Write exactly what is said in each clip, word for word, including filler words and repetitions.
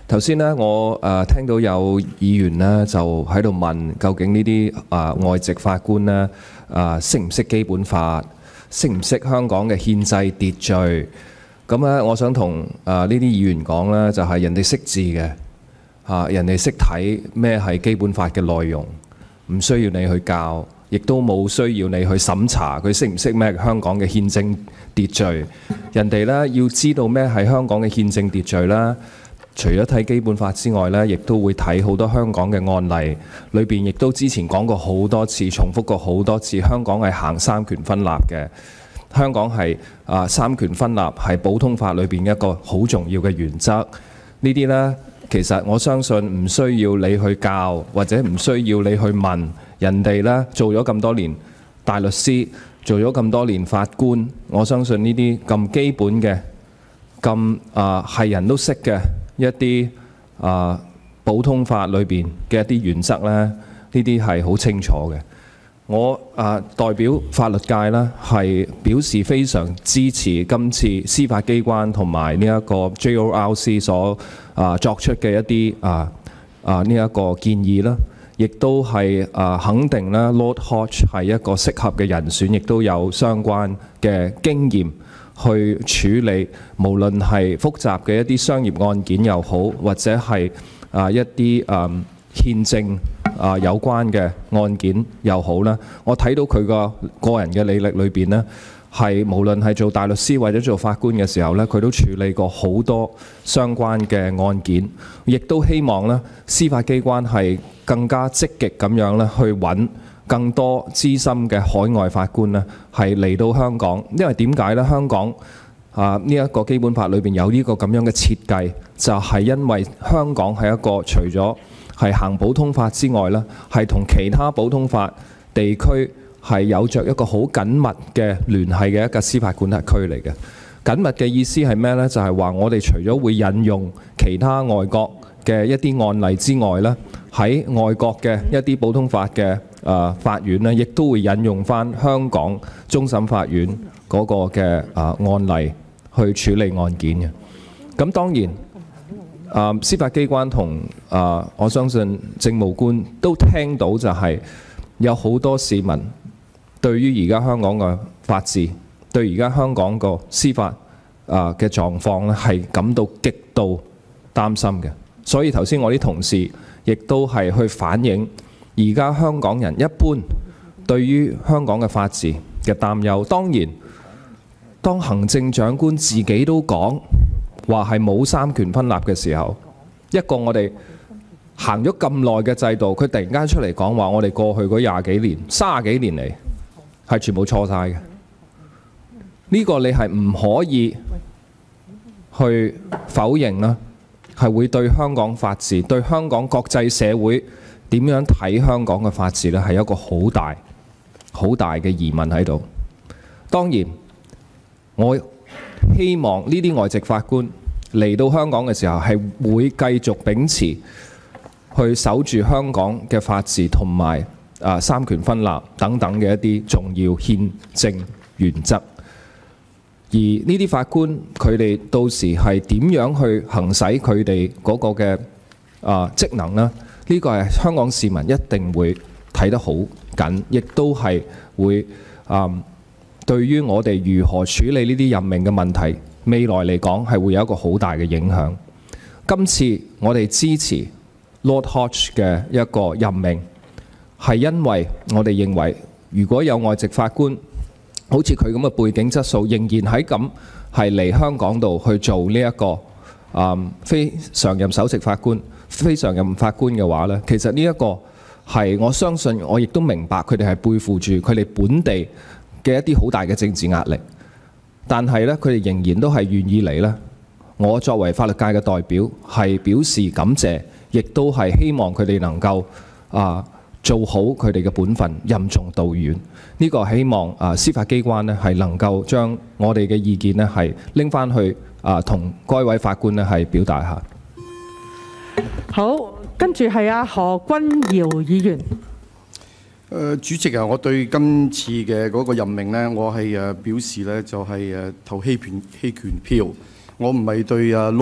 頭先咧，我誒、呃、聽到有議員咧就喺度問，究竟呢啲啊外籍法官咧啊識唔識基本法，識唔識香港嘅憲制秩序？咁咧，我想同啊呢啲議員講咧，就係、是、人哋識字嘅嚇，人哋識睇咩係基本法嘅內容，唔需要你去教，亦都冇需要你去審查佢識唔識咩香港嘅憲政秩序。人哋咧要知道咩係香港嘅憲政秩序啦。除咗睇基本法之外咧，亦都會睇好多香港嘅案例，裏邊亦都之前講過好多次，重複過好多次，香港係行三權分立嘅。香港係啊三權分立係普通法裏邊一個好重要嘅原則。呢啲呢，其實我相信唔需要你去教，或者唔需要你去問人哋呢，做咗咁多年大律師，做咗咁多年法官，我相信呢啲咁基本嘅、咁啊係人都識嘅一啲啊普通法裏邊嘅一啲原則咧，呢啲係好清楚嘅。我啊代表法律界啦，係表示非常支持今次司法機關同埋呢一個 J O R C 所啊作出嘅一啲啊啊呢一個建議啦，亦都係啊肯定啦 Lord Hodge 係一個適合嘅人選，亦都有相關嘅經驗去處理，無論係複雜嘅一啲商業案件又好，或者係啊一啲啊憲政啊有關嘅案件又好啦。我睇到佢個個人嘅履歷裏邊呢，係無論係做大律師或者做法官嘅時候呢，佢都處理過好多相關嘅案件，亦都希望呢司法機關係更加積極咁樣咧去揾更多資深嘅海外法官呢係嚟到香港。因為點解呢？香港啊呢一個基本法裏邊有呢個咁樣嘅設計，就係因為香港係一個除咗係行普通法之外呢，係同其他普通法地區係有着一個好緊密嘅聯繫嘅一個司法管轄區嚟嘅。緊密嘅意思係咩呢？就係話我哋除咗會引用其他外國嘅一啲案例之外呢，喺外國嘅一啲普通法嘅誒法院呢，亦都會引用翻香港終審法院嗰個嘅誒案例去處理案件嘅。咁當然誒司法機關同誒我相信政務官都聽到，就係有好多市民對於而家香港嘅法治，對而家香港個司法誒嘅狀況咧，係感到極度擔心嘅。所以頭先我啲同事亦都係去反映而家香港人一般對於香港嘅法治嘅擔憂。當然，當行政長官自己都講話係冇三權分立嘅時候，一個我哋行咗咁耐嘅制度，佢突然間出嚟講話，我哋過去嗰廿幾年、三十幾年嚟係全部錯晒嘅。呢個你係唔可以去否認啦。係會對香港法治、對香港國際社會點樣睇香港嘅法治呢，係一個好大、好大嘅疑問喺度。當然，我希望呢啲外籍法官嚟到香港嘅時候，係會繼續秉持去守住香港嘅法治同埋啊三權分立等等嘅一啲重要憲政原則。而呢啲法官佢哋到時係點樣去行使佢哋嗰個嘅啊職能呢？呢個係香港市民一定會睇得好緊，亦都係會啊對於我哋如何處理呢啲任命嘅問題，未來嚟講係會有一個好大嘅影響。今次我哋支持 Lord Hodge 嘅一個任命，係因為我哋認為如果有外籍法官好似佢咁嘅背景質素，仍然喺咁係嚟香港度去做呢、這、一個啊、嗯、非常任首席法官、非常任法官嘅話呢，其實呢一個係我相信，我亦都明白佢哋係背負住佢哋本地嘅一啲好大嘅政治壓力，但係呢，佢哋仍然都係願意嚟呢。我作為法律界嘅代表係表示感謝，亦都係希望佢哋能夠啊做好佢哋嘅本分，任重道遠。呢、這個希望啊司法機關呢係能夠將我哋嘅意見呢係拎翻去啊同該位法官呢係表達下。 好，跟住係阿何君堯議員。 誒主席啊，我對今次嘅嗰個任命呢，我係誒表示呢就係誒投棄權棄權票。我唔係對啊 Lord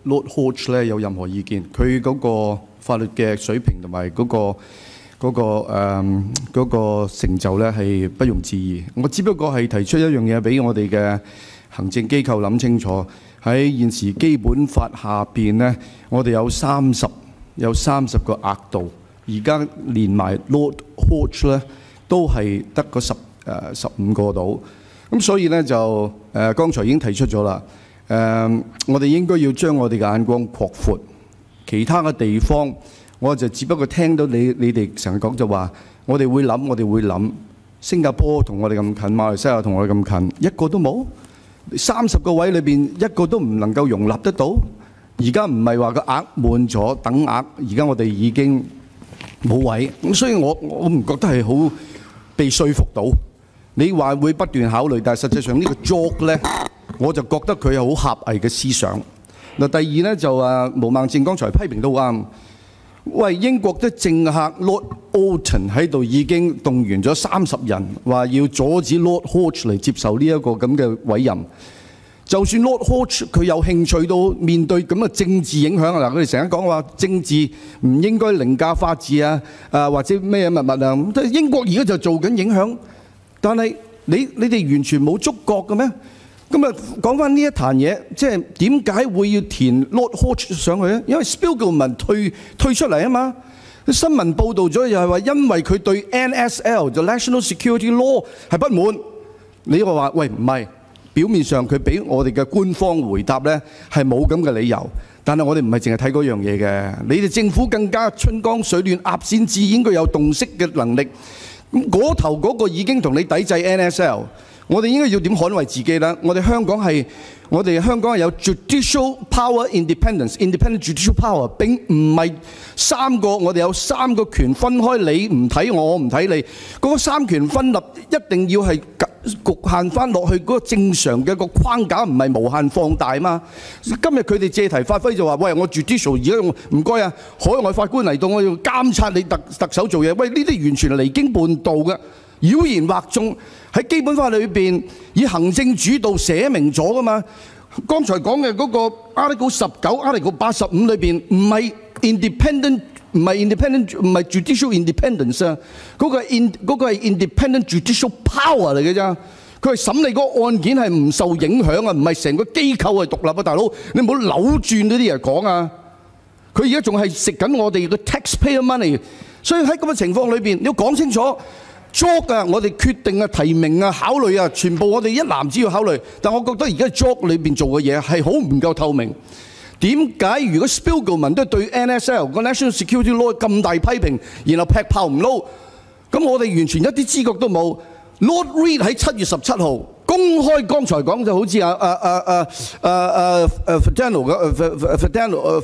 Lord Hodge 咧有任何意見。佢嗰個法律嘅水平同埋嗰個嗰、嗰個誒、嗯嗰個成就咧係不容置疑。我只不過係提出一樣嘢俾我哋嘅行政機構諗清楚。喺現時基本法下邊咧，我哋有三十有三十個額度，而家連埋 Lord Hodge 咧都係得嗰十誒十五個度。咁所以咧就誒、呃、剛才已經提出咗啦。誒、呃，我哋應該要將我哋嘅眼光擴闊。其他嘅地方，我就只不過聽到你你哋成日講就話，我哋會諗，我哋會諗。新加坡同我哋咁近，馬來西亞同我哋咁近，一個都冇。三十個位裏邊一個都唔能夠容納得到。而家唔係話個額滿咗等額，而家我哋已經冇位。咁所以我我唔覺得係好被說服到。你話會不斷考慮，但係實際上呢個 joke 咧，我就覺得佢係好狹隘嘅思想。嗱，第二咧就啊，毛孟靜剛才批評都啱。喂，英國嘅政客 Lord Alton 喺度已經動員咗三十人，話要阻止 Lord Hodge 嚟接受呢一個咁嘅委任。就算 Lord Hodge 佢有興趣到面對咁嘅政治影響啊！嗱，佢哋成日講話政治唔應該凌駕法治啊，啊或者咩乜乜啊，咁英國而家就做緊影響。但係你你哋完全冇觸覺嘅咩？咁啊講翻呢一壇嘢，即係點解會要填 Lord Hodge 上去咧？因為 Spiegelman 退退出嚟啊嘛。新聞報導咗又係話，因為佢對 N S L 就 National Security Law 係不滿。你話話喂唔係，表面上佢俾我哋嘅官方回答咧係冇咁嘅理由，但係我哋唔係淨係睇嗰樣嘢嘅。你哋政府更加春江水暖鴨先知，應該有洞悉嘅能力。咁嗰頭嗰個已經同你抵制 N S L， 我哋應該要點捍衞自己呢？我哋香港係我哋香港係有 judicial power independence，independent judicial power， 並唔係三個我哋有三個權分開，你唔睇我，我唔睇你。嗰個三權分立一定要係局限翻落去嗰個正常嘅個框架，唔係無限放大嘛。今日佢哋借題發揮就話：喂，我 judicial 而家唔該啊，海外法官嚟到，我要監察你特特首做嘢。喂，呢啲完全係離經叛道嘅，妖言惑眾。喺基本法裏邊以行政主導寫明咗噶嘛。剛才講嘅嗰個 Article 十九、Article 八十五裏邊唔係 independent， 唔係 independent， 唔係 judicial independence 啊。嗰個係 in 嗰個係 independent judicial power 嚟嘅啫。佢係審理嗰個案件係唔受影響啊，唔係成個機構係獨立啊，大佬你唔好扭轉呢啲嘢講啊。佢而家仲係食緊我哋嘅 taxpayer money， 所以喺咁嘅情況裏邊，你要講清楚。job 啊，我哋決定啊、提名啊、考慮啊，全部我哋一籃子要考慮。但我覺得而家 job 裏邊做嘅嘢係好唔夠透明。點解如果 Spiegelman 都對 N S L 個 National Security Law 咁大批評，然後劈炮唔撈，咁我哋完全一啲知覺都冇。Lord Reid 喺七月十七號公開，剛才講就好似啊啊啊啊啊啊 Ferdinand 嘅 Ferdinand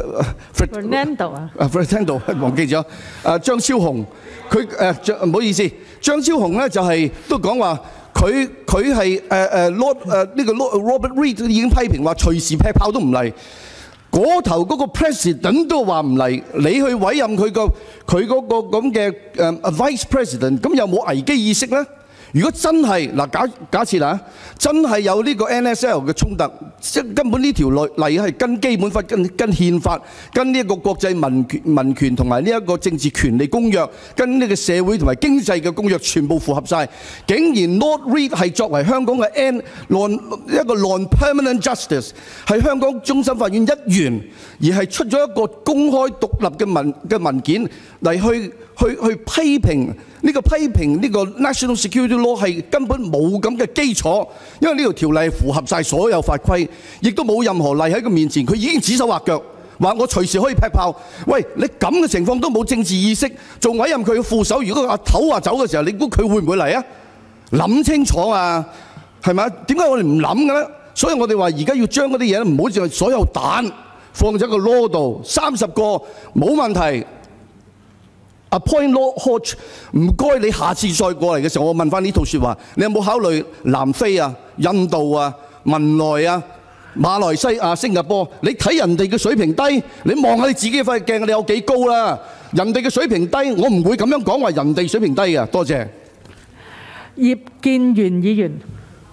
Fernando 啊啊 Fernando 忘記咗啊張超雄，佢誒唔好意思，張超雄咧就係都講話佢佢係誒誒 Lord 誒呢個 Lord Robert Reid 已經批評話隨時劈炮都唔嚟。嗰頭嗰個 president 都話唔嚟，你去委任佢個佢嗰個咁嘅誒 vice president， 咁有冇危機意識咧？如果真係嗱假假設啊，真係有呢個 N S L 嘅衝突，即根本呢條例例係跟基本法、跟跟憲法、跟呢一個國際民權民權同埋呢一個政治權利公約、跟呢個社會同埋經濟嘅公約全部符合晒。竟然 Lord Reid 係作為香港嘅 N non 一個 non-permanent justice， 係香港終審法院一員，而係出咗一個公開獨立嘅文嘅文件嚟去去去批評。呢個批評呢個 National Security Law 係根本冇咁嘅基礎，因為呢條條例符合晒所有法規，亦都冇任何例喺佢面前，佢已經指手畫腳，話我隨時可以劈炮。喂，你咁嘅情況都冇政治意識，仲委任佢嘅副手。如果阿頭話走嘅時候，你估佢會唔會嚟啊？諗清楚啊，係咪？點解我哋唔諗嘅咧？所以我哋話而家要將嗰啲嘢唔好淨係所有蛋放喺個 law 度，三十個冇問題。Appoint Lord Hodge， 唔該你下次再過嚟嘅時候，我問翻呢套説話，你有冇考慮南非啊、印度啊、文萊啊、馬來西亞、新加坡？你睇人哋嘅水平低，你望下你自己嘅塊鏡，你有幾高啦？人哋嘅水平低，我唔會咁樣講話人哋水平低嘅。多謝。 葉建源議員。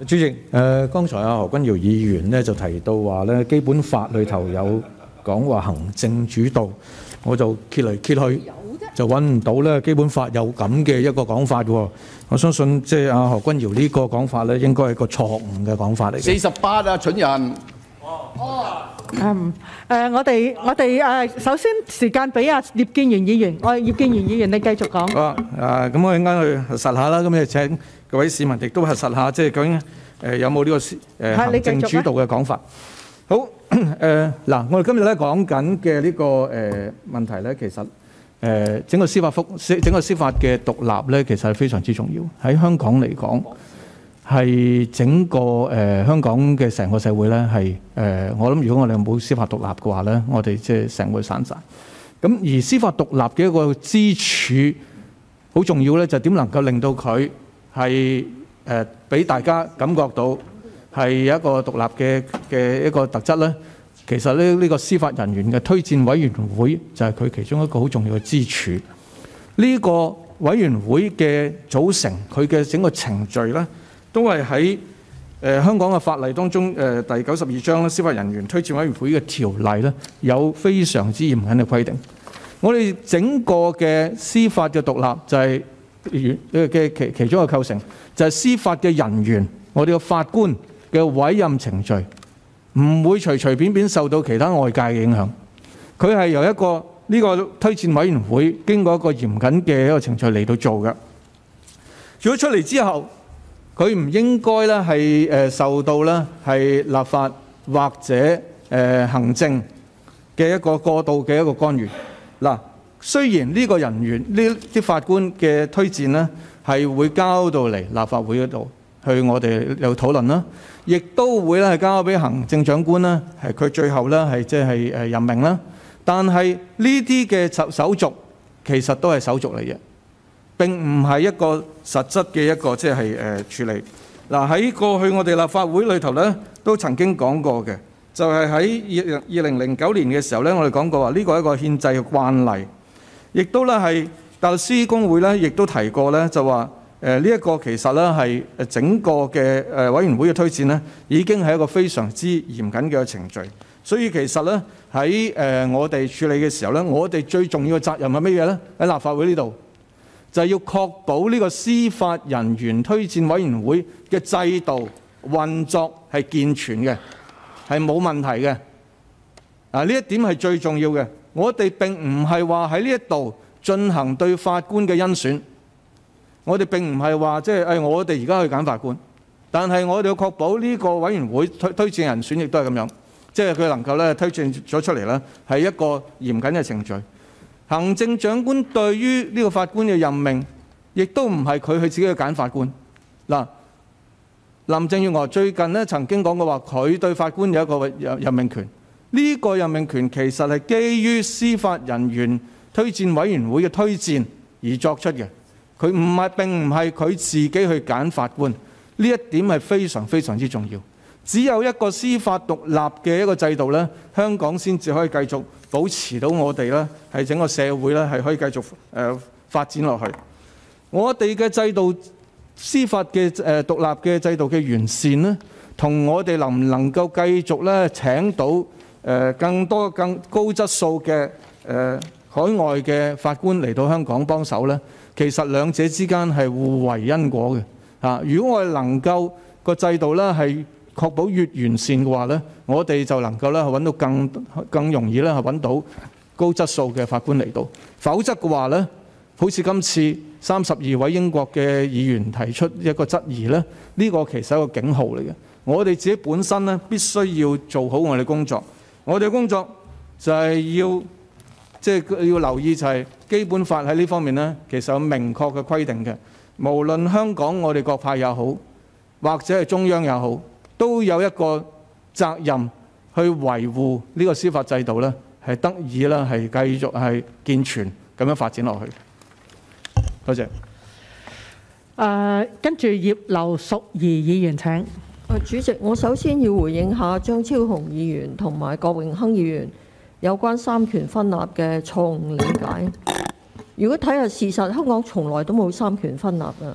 主席，誒、呃，剛才阿何君堯議員咧就提到話咧，基本法裏頭有講話行政主導，我就揭嚟揭去就揾唔到咧，基本法有咁嘅一個講法喎。我相信即係阿何君堯呢個講法咧，應該係個錯誤嘅講法嚟嘅。 四十八啊，蠢人！ 嗯誒，我哋我哋誒，首先時間俾阿葉建源議員，我葉建源議員你繼續講。 好啊，誒咁我陣間去核實下啦，咁你請各位市民亦都核實下，即係究竟誒有冇呢個誒行政主導嘅講法。好誒嗱，我哋今日咧講緊嘅呢個誒問題咧，其實誒整個司法覆整個司法嘅獨立咧，其實係非常之重要。喺香港嚟講，係整個誒、呃、香港嘅成個社會咧，係誒、呃、我諗，如果我哋冇司法獨立嘅話咧，我哋即係成個散晒。咁而司法獨立嘅一個支柱好重要咧，就點能夠令到佢係誒俾大家感覺到係一個獨立嘅嘅一個特質咧？其實咧，呢、這個司法人員嘅推薦委員會就係佢其中一個好重要嘅支柱。呢、這個委員會嘅組成，佢嘅整個程序咧，都係喺誒香港嘅法例當中，誒、呃、第九十二章咧，司法人員推薦委員會嘅條例咧，有非常之嚴謹嘅規定。我哋整個嘅司法嘅獨立就係嘅其其中一個構成，就係、是、司法嘅人員，我哋嘅法官嘅委任程序唔會隨隨便便受到其他外界嘅影響。佢係由一個呢、這個推薦委員會經過一個嚴謹嘅一個程序嚟到做嘅。如果出嚟之後，佢唔應該咧係誒受到咧係立法或者誒行政嘅一個過度嘅一個干預。嗱，雖然呢個人員呢啲法官嘅推薦咧係會交到嚟立法會嗰度去我哋有討論啦，亦都會咧係交俾行政長官啦，係佢最後咧係即係誒任命啦。但係呢啲嘅手手續其實都係手續嚟嘅。並唔係一個實質嘅一個即係誒處理。嗱，喺過去我哋立法會裏頭咧都曾經講過嘅，就係喺二零零九年嘅時候咧，我哋講過話呢個係一個憲制嘅慣例，亦都咧係大律師公會咧亦都提過咧，就話誒呢一個其實咧係誒整個嘅誒委員會嘅推薦咧，已經係一個非常之嚴謹嘅程序。所以其實咧喺誒我哋處理嘅時候咧，我哋最重要嘅責任係乜嘢咧？喺立法會呢度，就係要確保呢個司法人員推薦委員會嘅制度運作係健全嘅，係冇問題嘅。啊，呢一點係最重要嘅。我哋並唔係話喺呢一度進行對法官嘅甄選，我哋並唔係話即係誒我哋而家去揀法官，但係我哋要確保呢個委員會推推薦人選亦都係咁樣，即係佢能夠咧推薦咗出嚟咧係一個嚴謹嘅程序。行政長官對於呢個法官嘅任命，亦都唔係佢去自己去揀法官。嗱，林鄭月娥最近咧曾經講過話，佢對法官有一個任命權。呢個任命權其實係基於司法人員推薦委員會嘅推薦而作出嘅。佢唔係並唔係佢自己去揀法官。呢一點係非常非常之重要。只有一個司法獨立嘅一個制度咧，香港先至可以繼續保持到我哋咧係整個社會咧係可以繼續誒、呃、發展落去。我哋嘅制度司法嘅誒、呃、獨立嘅制度嘅完善咧，同我哋能唔能夠繼續咧請到誒、呃、更多更高質素嘅誒、呃、海外嘅法官嚟到香港幫手咧，其實兩者之間係互為因果嘅嚇。如果我哋能夠個制度咧係確保越完善嘅話咧，我哋就能夠咧揾到更更容易咧係揾到高質素嘅法官嚟到。否則嘅話咧，好似今次三十二位英國嘅議員提出一個質疑咧，呢個其實係一個警號嚟嘅。我哋自己本身咧必須要做好我哋工作。我哋嘅工作就係要即係要留意就係基本法喺呢方面咧，其實有明確嘅規定嘅。無論香港我哋各派也好，或者係中央也好，都有一個責任去維護呢個司法制度咧，係得以啦，係繼續係健全咁樣發展落去。多謝。 誒，跟住葉劉淑儀議員請。 主席，我首先要回應下張超雄議員同埋郭榮鏗議員有關三權分立嘅錯誤理解。如果睇下事實，香港從來都冇三權分立嘅。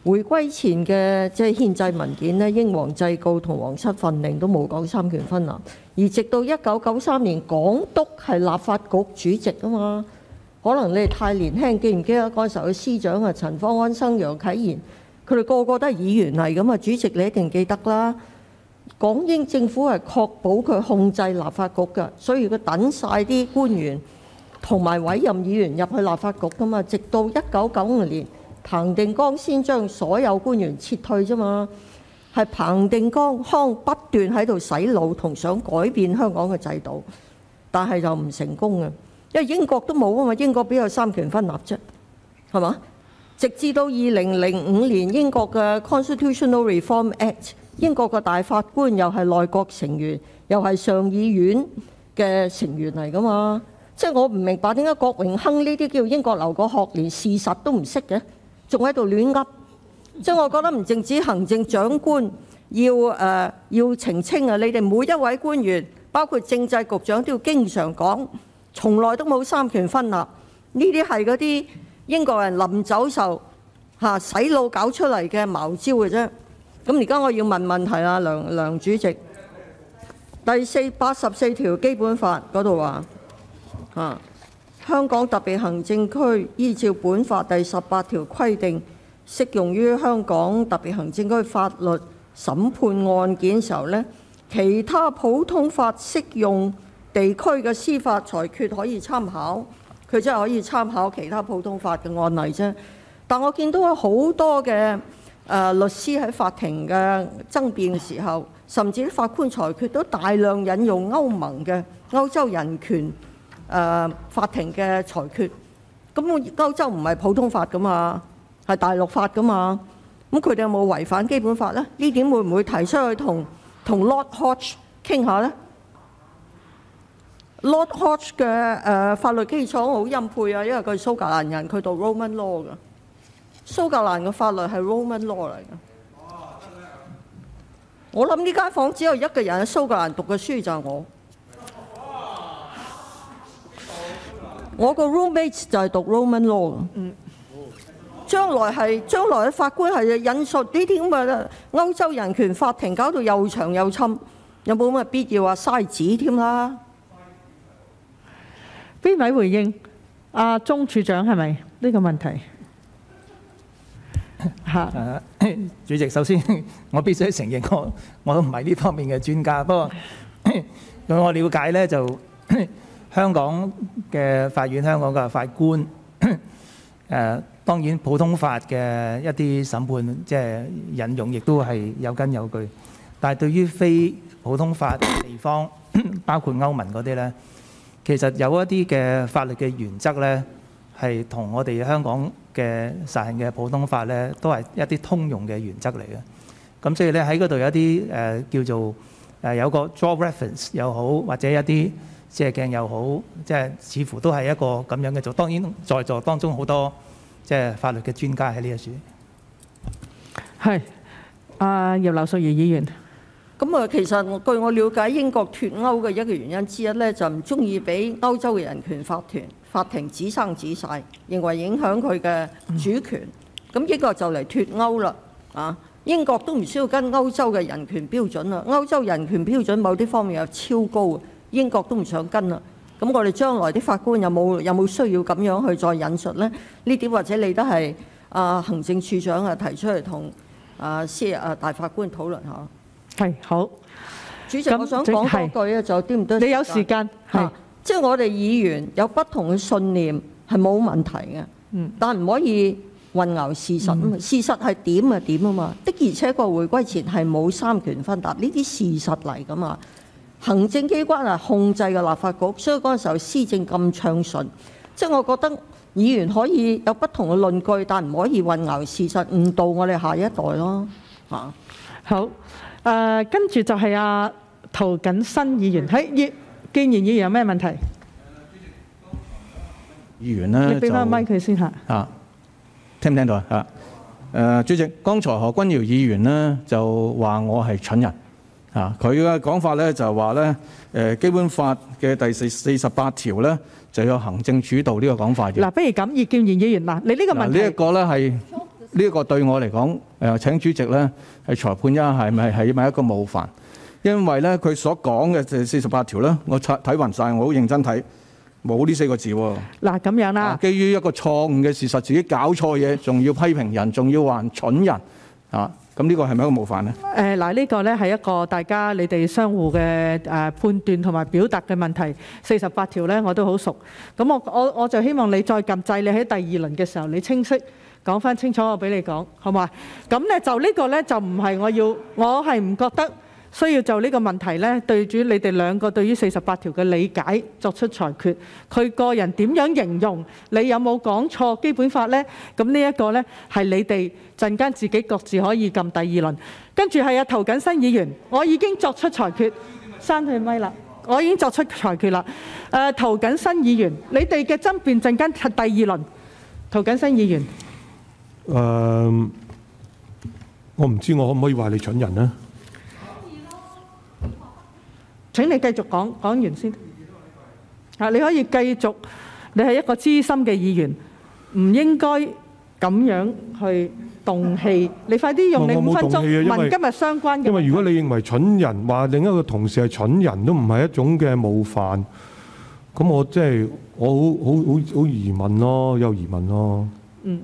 回歸前嘅即係憲制文件咧，英皇制誥同皇室訓令都冇講三權分立，而直到一九九三年，港督係立法局主席啊嘛。可能你哋太年輕，記唔記得嗰陣時候嘅司長啊，陳方安生、楊啟賢，佢哋個個都係議員嚟咁啊。主席你一定記得啦。港英政府係確保佢控制立法局嘅，所以佢等晒啲官員同埋委任議員入去立法局噶嘛。直到一九九五年，彭定康先將所有官員撤退啫嘛，係彭定康不斷喺度洗腦同想改變香港嘅制度，但係就唔成功嘅，因為英國都冇啊嘛，英國邊有三權分立啫，係嘛？直至到二零零五年英國嘅 Constitutional Reform Act， 英國嘅大法官又係內閣成員，又係上議院嘅成員嚟噶嘛，即係我唔明白點解郭榮鏗呢啲叫英國留個學連事實都唔識嘅，仲喺度亂噏，即係我覺得唔淨止行政長官要誒、呃、要澄清啊！你哋每一位官員，包括政制局長都要經常講，從來都冇三權分立，呢啲係嗰啲英國人臨走時候嚇洗腦搞出嚟嘅茅招嘅啫。咁而家我要問問題啦，梁梁主席，第四八十四條基本法嗰度話嚇。香港特別行政區依照本法第十八條規定，適用於香港特別行政區法律審判案件時候呢，其他普通法適用地區嘅司法裁決可以參考，佢真係可以參考其他普通法嘅案例啫。但我見到有好多嘅誒、呃、律師喺法庭嘅爭辯嘅時候，甚至啲法官裁決都大量引用歐盟嘅歐洲人權誒、呃、法庭嘅裁決，咁歐洲唔係普通法噶嘛，係大陸法噶嘛，咁佢哋有冇違反基本法呢？呢點會唔會提出去同同 Lord Hodge 傾下呢？ Lord Hodge 嘅誒、呃、法律基礎好欽佩啊，因為佢係蘇格蘭人，佢讀 Roman Law 㗎，蘇格蘭嘅法律係 Roman Law 嚟㗎。我諗呢間房只有一個人喺蘇格蘭讀嘅書就係我。我個 roommate 就係讀 Roman Law 嘅，嗯，將來係將來嘅法官係引述呢啲咁嘅歐洲人權法庭，搞到又長又侵，有冇咁嘅必要啊？嘥紙添啦！ 邊位回應？阿鍾處長係咪呢個問題？ 嚇！主席，首先我必須承認我我都唔係呢方面嘅專家，不過據我了解咧就。香港嘅法院、香港嘅法官，誒、呃、當然普通法嘅一啲審判，即係引用，亦都係有根有據。但係對於非普通法嘅地方，包括歐盟嗰啲咧，其實有一啲嘅法律嘅原則咧，係同我哋香港嘅實行嘅普通法咧，都係一啲通用嘅原則嚟嘅。咁所以咧喺嗰度有一啲誒、呃、叫做誒、呃、有個 draw reference 又好，或者一啲借鏡又好，即係似乎都係一個咁樣嘅做。當然在座當中好多即係法律嘅專家喺呢一處。 係，阿葉劉淑儀議員。 咁啊，其實據我了解，英國脱歐嘅一個原因之一咧，就唔中意俾歐洲嘅人權法團法庭指生指晒，認為影響佢嘅主權。咁、嗯、英國就嚟脱歐啦，啊！英國都唔需要跟歐洲嘅人權標準啦，歐洲人權標準某啲方面又超高。英國都唔想跟啦，咁我哋將來啲法官有冇有冇需要咁樣去再引述呢？呢點或者你都係啊行政處長啊提出嚟同啊司啊大法官討論下。 係好， 主席，我想講多句啊，就啲唔多。 你有時間係， 即係我哋議員有不同嘅信念係冇問題嘅，嗯，但唔可以混淆事實啊嘛。事實係點啊點啊嘛，的而且確回歸前係冇三權分立，呢啲事實嚟噶嘛。行政機關係控制嘅立法局，所以嗰陣時候施政咁暢順。即係我覺得議員可以有不同嘅論據，但唔可以混淆事實，誤導我哋下一代咯。嚇， 好，誒、呃，跟住就係阿涂謹申議員，喺葉建源議員有咩問題？ 議員咧， 你俾翻咪佢先嚇。 啊，聽唔聽到啊？啊，誒，主席，剛才何君堯議員咧就話我係蠢人。啊！佢嘅講法咧就係話咧，誒基本法嘅第四四十八條咧就有行政主導呢個講法嘅。 嗱，不如咁，葉建源議員嗱，你呢個問題呢一個咧係呢一個對我嚟講，誒請主席咧係裁判一下係咪係咪一個冒犯？因為咧佢所講嘅就四十八條咧，我睇睇暈晒，我好認真睇，冇呢四個字喎。 嗱咁樣啦， 基於一個錯誤嘅事實，自己搞錯嘢，仲要批評人，仲要話蠢人啊！咁呢個係咪一個冒犯呢？ 誒嗱，呢個咧係一個大家你哋相互嘅誒判斷同埋表達嘅問題。四十八條咧我都好熟，咁我我我就希望你再撳掣，你喺第二輪嘅時候你清晰講翻清楚，我俾你講，好嘛？咁咧就呢個咧就唔係我要，我係唔覺得需要就呢個問題咧對住你哋兩個對於四十八條嘅理解作出裁決。佢個人點樣形容，你有冇講錯基本法咧？咁呢一個咧係你哋陣間自己各自可以撳第二輪。跟住係啊，涂謹申議員，我已經作出裁決，閂佢咪啦，我已經作出裁決啦。誒，涂謹申議員，你哋嘅爭辯陣間係第二輪。涂謹申議員， 誒，我唔知我可唔可以話你蠢人呢？ 請你繼續講，講完先。啊，你可以繼續。你係一個資深嘅議員，唔應該咁樣去動氣。你快啲用你五分鐘問今日相關嘅。 因為如果你認為蠢人話另一個同事係蠢人都唔係一種嘅冒犯，咁我即係我好好好好疑問咯，有疑問咯。嗯。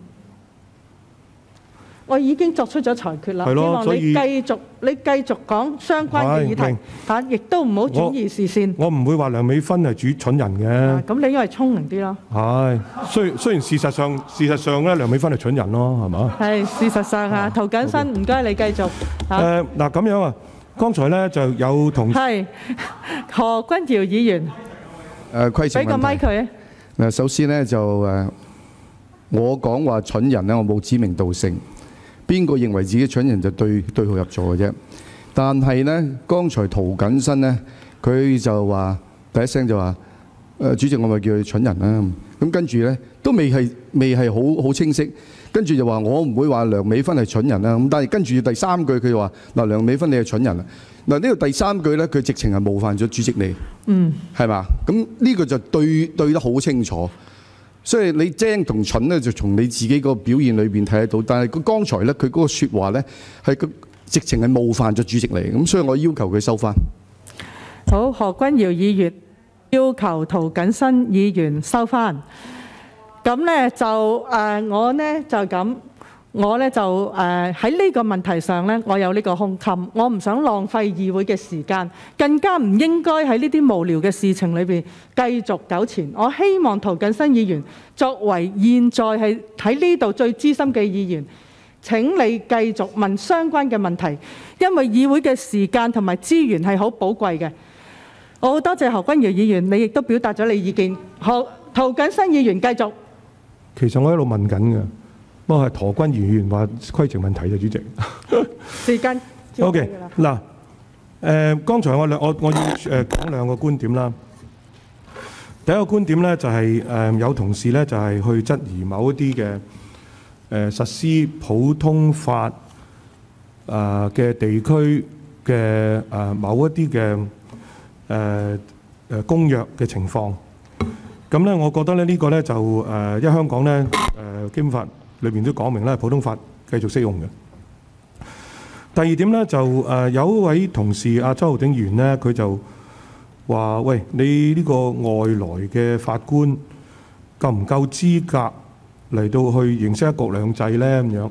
我已經作出咗裁決啦，希望你繼續你繼續講相關嘅議題嚇，亦都唔好轉移視線。 我唔會話梁美芬係主蠢人嘅。 咁你應該係聰明啲咯。 係，雖雖然事實上事實上咧，梁美芬係蠢人咯，係嘛？係事實上嚇，涂謹申唔該你繼續嚇。 誒嗱咁樣啊，剛才咧就有同係何君堯議員誒規程問題。俾個咪佢。嗱，首先咧就誒，我講話蠢人咧，我冇指名道姓。邊個認為自己蠢人就對對號入座嘅啫。但係呢，剛才涂謹申呢，佢就話第一聲就話：誒主席，我咪叫佢蠢人啦。咁跟住呢，都未係未係好好清晰。跟住就話我唔會話梁美芬係蠢人啦。咁但係跟住第三句佢就話：嗱，梁美芬你係蠢人啦。嗱，呢個第三句呢，佢直情係冒犯咗主席你。嗯。係嘛？咁呢個就對對得好清楚。所以你精同蠢咧，就從你自己個表現裏邊睇得到。但係佢剛才咧，佢嗰個説話咧，係個直情係冒犯咗主席嚟。咁所以我要求佢收翻。 好，何君堯議員要求涂謹申議員收翻。咁咧就誒，我咧就咁。我咧就誒喺呢個問題上咧，我有呢個胸襟，我唔想浪費議會嘅時間，更加唔應該喺呢啲無聊嘅事情裏邊繼續糾纏。我希望涂謹申議員作為現在係喺呢度最資深嘅議員，請你繼續問相關嘅問題，因為議會嘅時間同埋資源係好寶貴嘅。我好多謝何君堯議員，你亦都表達咗你意見。好，涂謹申議員繼續。 其實我一路問緊嘅。不過係何君堯議員話規程問題啫，主席。時間。O K 嗱，誒，剛才我兩我我要誒講兩個觀點啦。第一個觀點咧就係誒有同事咧就係去質疑某一啲嘅誒實施普通法誒嘅地區嘅誒某一啲嘅誒誒公約嘅情況。咁咧，我覺得咧呢個咧就誒，因為香港咧誒基本法裏邊都講明咧，普通法繼續適用嘅。第二點咧就誒有一位同事阿周浩鼎議員咧，佢就話：喂，你呢個外來嘅法官夠唔夠資格嚟到去認識一國兩制咧？咁樣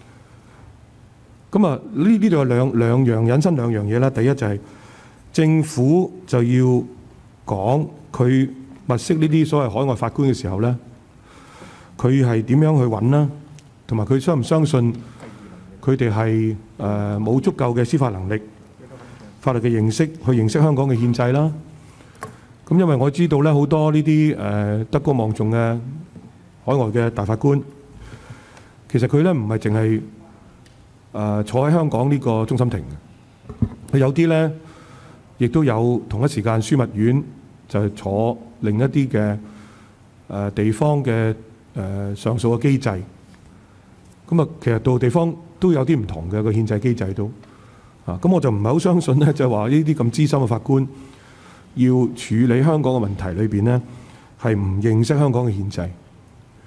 咁啊？呢呢度有兩兩樣引申兩樣嘢啦。第一就係政府就要講佢物色呢啲所謂海外法官嘅時候咧，佢係點樣去揾啦？同埋佢相唔相信佢哋係誒冇足夠嘅司法能力、法律嘅認識去認識香港嘅憲制啦。咁因為我知道咧，好多呢啲誒德高望重嘅海外嘅大法官，其實佢咧唔係淨係誒坐喺香港呢個終審庭嘅，佢有啲咧亦都有同一時間樞密院就係坐另一啲嘅誒地方嘅誒上訴嘅機制。咁啊，其實到地方都有啲唔同嘅個憲制機制都啊，咁我就唔係好相信咧，就係話呢啲咁資深嘅法官要處理香港嘅問題裏邊咧，係唔認識香港嘅憲制。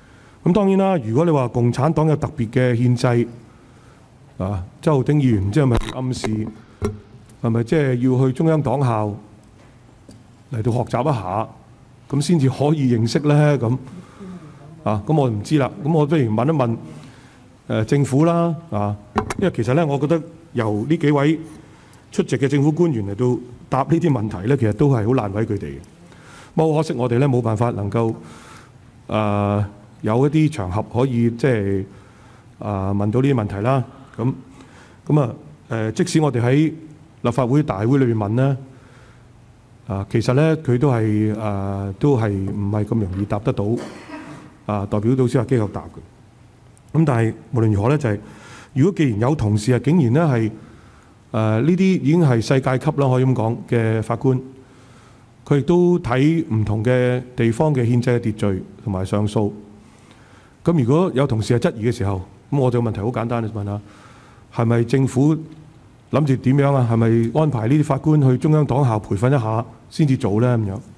咁當然啦，如果你話共產黨有特別嘅憲制啊，周浩鼎議員唔知係咪暗示係咪即係要去中央黨校嚟到學習一下，咁先至可以認識咧咁啊？咁我唔知啦。咁我不如問一問誒、呃、政府啦啊，因為其實咧，我覺得由呢幾位出席嘅政府官員嚟到答呢啲問題咧，其實都係好難為佢哋嘅。不過可惜我哋咧冇辦法能夠誒、呃、有一啲場合可以即係啊問到呢啲問題啦。咁咁啊誒，即使我哋喺立法會大會裏面問咧，啊其實咧佢都係誒、啊、都係唔係咁容易答得到啊，代表到司法機構答嘅。咁但係無論如何咧，就係、是、如果既然有同事啊，竟然咧係誒呢啲已經係世界級啦，可以咁講嘅法官，佢亦都睇唔同嘅地方嘅憲制嘅秩序同埋上訴。咁如果有同事係質疑嘅時候，咁我就問題好簡單，你問下係咪政府諗住點樣啊？係咪安排呢啲法官去中央黨校培訓一下先至做咧咁樣？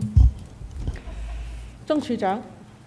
鍾處長。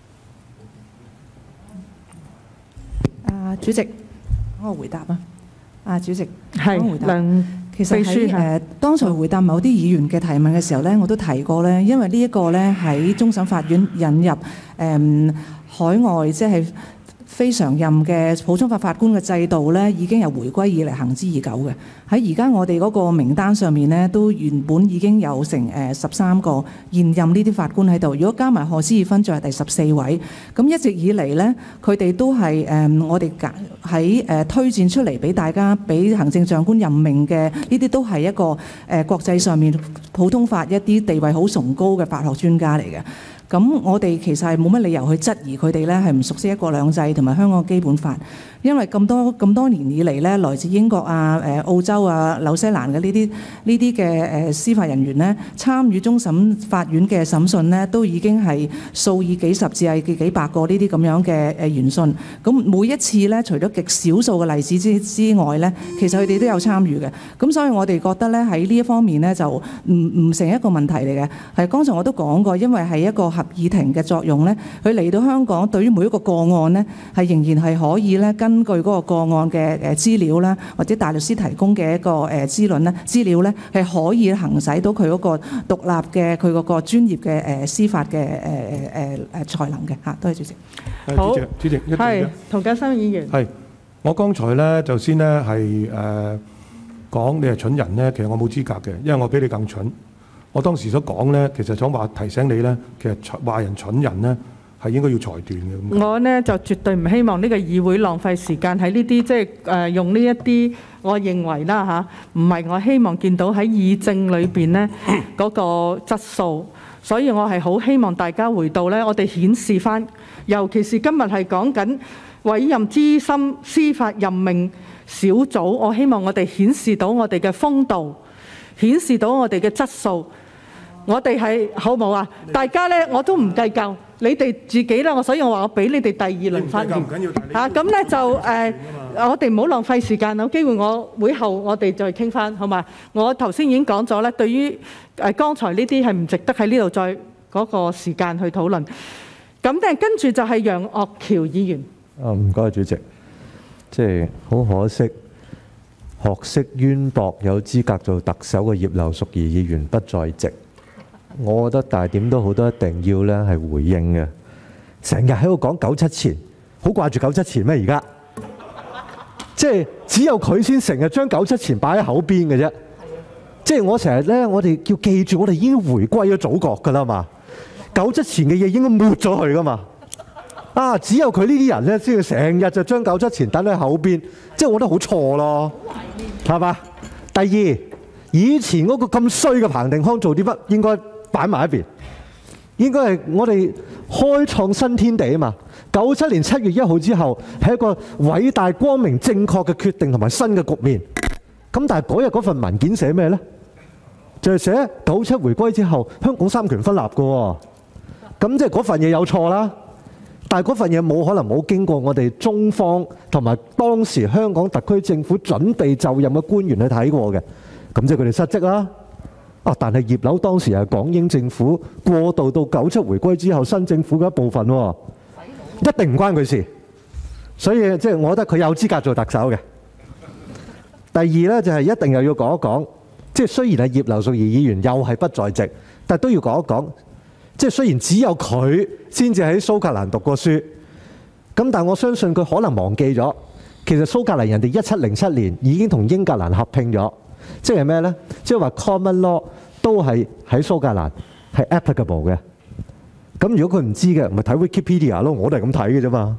啊，主席，我回答啊。啊，主席， 係我回答。 梁其實喺誒當才回答某啲議員嘅提問嘅時候咧，我都提過咧，因為呢一個咧喺終審法院引入誒、嗯、海外即係非常任嘅普通法法官嘅制度咧，已經由回歸以嚟行之已久嘅。喺而家我哋嗰個名單上面咧，都原本已經有成誒十三個現任呢啲法官喺度。如果加埋賀知義勳，就係第十四位。咁一直以嚟咧，佢哋都係誒、嗯、我哋喺誒推薦出嚟俾大家，俾行政長官任命嘅呢啲都係一個誒、呃、國際上面普通法一啲地位好崇高嘅法學專家嚟嘅。咁我哋其實係冇乜理由去質疑佢哋咧係唔熟悉一國兩制同埋香港基本法，因為咁多咁多年以嚟咧，來自英國啊、誒澳洲啊、紐西蘭嘅呢啲呢啲嘅誒司法人員咧，參與終審法院嘅審訊咧，都已經係數以幾十至係幾幾百個呢啲咁樣嘅誒研訊。咁每一次咧，除咗極少數嘅例子之之外咧，其實佢哋都有參與嘅。咁所以我哋覺得咧喺呢一方面咧就唔唔成一個問題嚟嘅。係剛才我都講過，因為係一個合議庭嘅作用咧，佢嚟到香港對於每一個個案咧，係仍然係可以咧根據嗰個個案嘅誒資料啦，或者大律師提供嘅一個誒資論咧資料咧，係可以行使到佢嗰個獨立嘅佢嗰個專業嘅誒司法嘅誒誒誒誒才能嘅嚇。多謝主席。 好， 主席， 係涂謹申議員。 係，我剛才咧就先咧係誒講你係蠢人咧，其實我冇資格嘅，因為我比你更蠢。我當時所講咧，其實想話提醒你咧，其實話人蠢人咧係應該要裁斷嘅。 我呢就絕對唔希望呢個議會浪費時間喺呢啲即係誒用呢一啲，我認為啦嚇，唔係我希望見到喺議政裏邊呢嗰個質素。所以我係好希望大家回到呢，我哋顯示翻，尤其是今日係講緊委任資深司法任命小組，我希望我哋顯示到我哋嘅風度，顯示到我哋嘅質素。我哋係好冇啊！大家咧我都唔計較，你哋自己啦。我所以我話我俾你哋第二輪發言嚇。咁咧就誒、呃，我哋唔好浪費時間。有機會我會後我哋再傾翻，好嘛？我頭先已經講咗咧，對於誒剛才呢啲係唔值得喺呢度再嗰個時間去討論。咁咧跟住就係楊岳橋議員。 啊，唔該主席，即係好可惜。學識淵博、有資格做特首嘅葉劉淑儀議員不在席，我覺得但係點都好多一定要咧係回應嘅。成日喺度講九七前，好掛住九七前咩？而家即係只有佢先成日將九七前擺喺口邊嘅啫。即係我成日咧，我哋要記住，我哋已經回歸咗祖國㗎啦嘛。九七前嘅嘢應該抹咗佢㗎嘛。啊！只有佢呢啲人咧，先要成日就將九七前等喺口邊，即係我覺得好錯咯，係嘛？第二，以前嗰個咁衰嘅彭定康做啲乜，應該擺埋一邊，應該係我哋開創新天地啊嘛！九七年七月一號之後，係一個偉大、光明、正確嘅決定同埋新嘅局面。咁但係嗰日嗰份文件寫咩呢？就係寫九七回歸之後，香港三權分立嘅喎。咁即係嗰份嘢有錯啦。但係嗰份嘢冇可能冇經過我哋中方同埋當時香港特區政府準備就任嘅官員去睇過嘅，咁即係佢哋失職啦。啊！但係葉劉當時係港英政府過渡到九七回歸之後新政府嘅一部分喎。 一定唔關佢事。所以即係我覺得佢有資格做特首嘅。第二呢，就係一定又要講一講，即係雖然係葉劉淑儀議員又係不在席，但都要講一講。即係雖然只有佢先至喺蘇格蘭讀過書，咁但係我相信佢可能忘記咗，其實蘇格蘭人哋一七零七年已經同英格蘭合併咗，即係咩呢？即係話 common law 都係喺蘇格蘭係 applicable 嘅。咁如果佢唔知嘅，咪睇 Wikipedia 咯，我都係咁睇嘅啫嘛。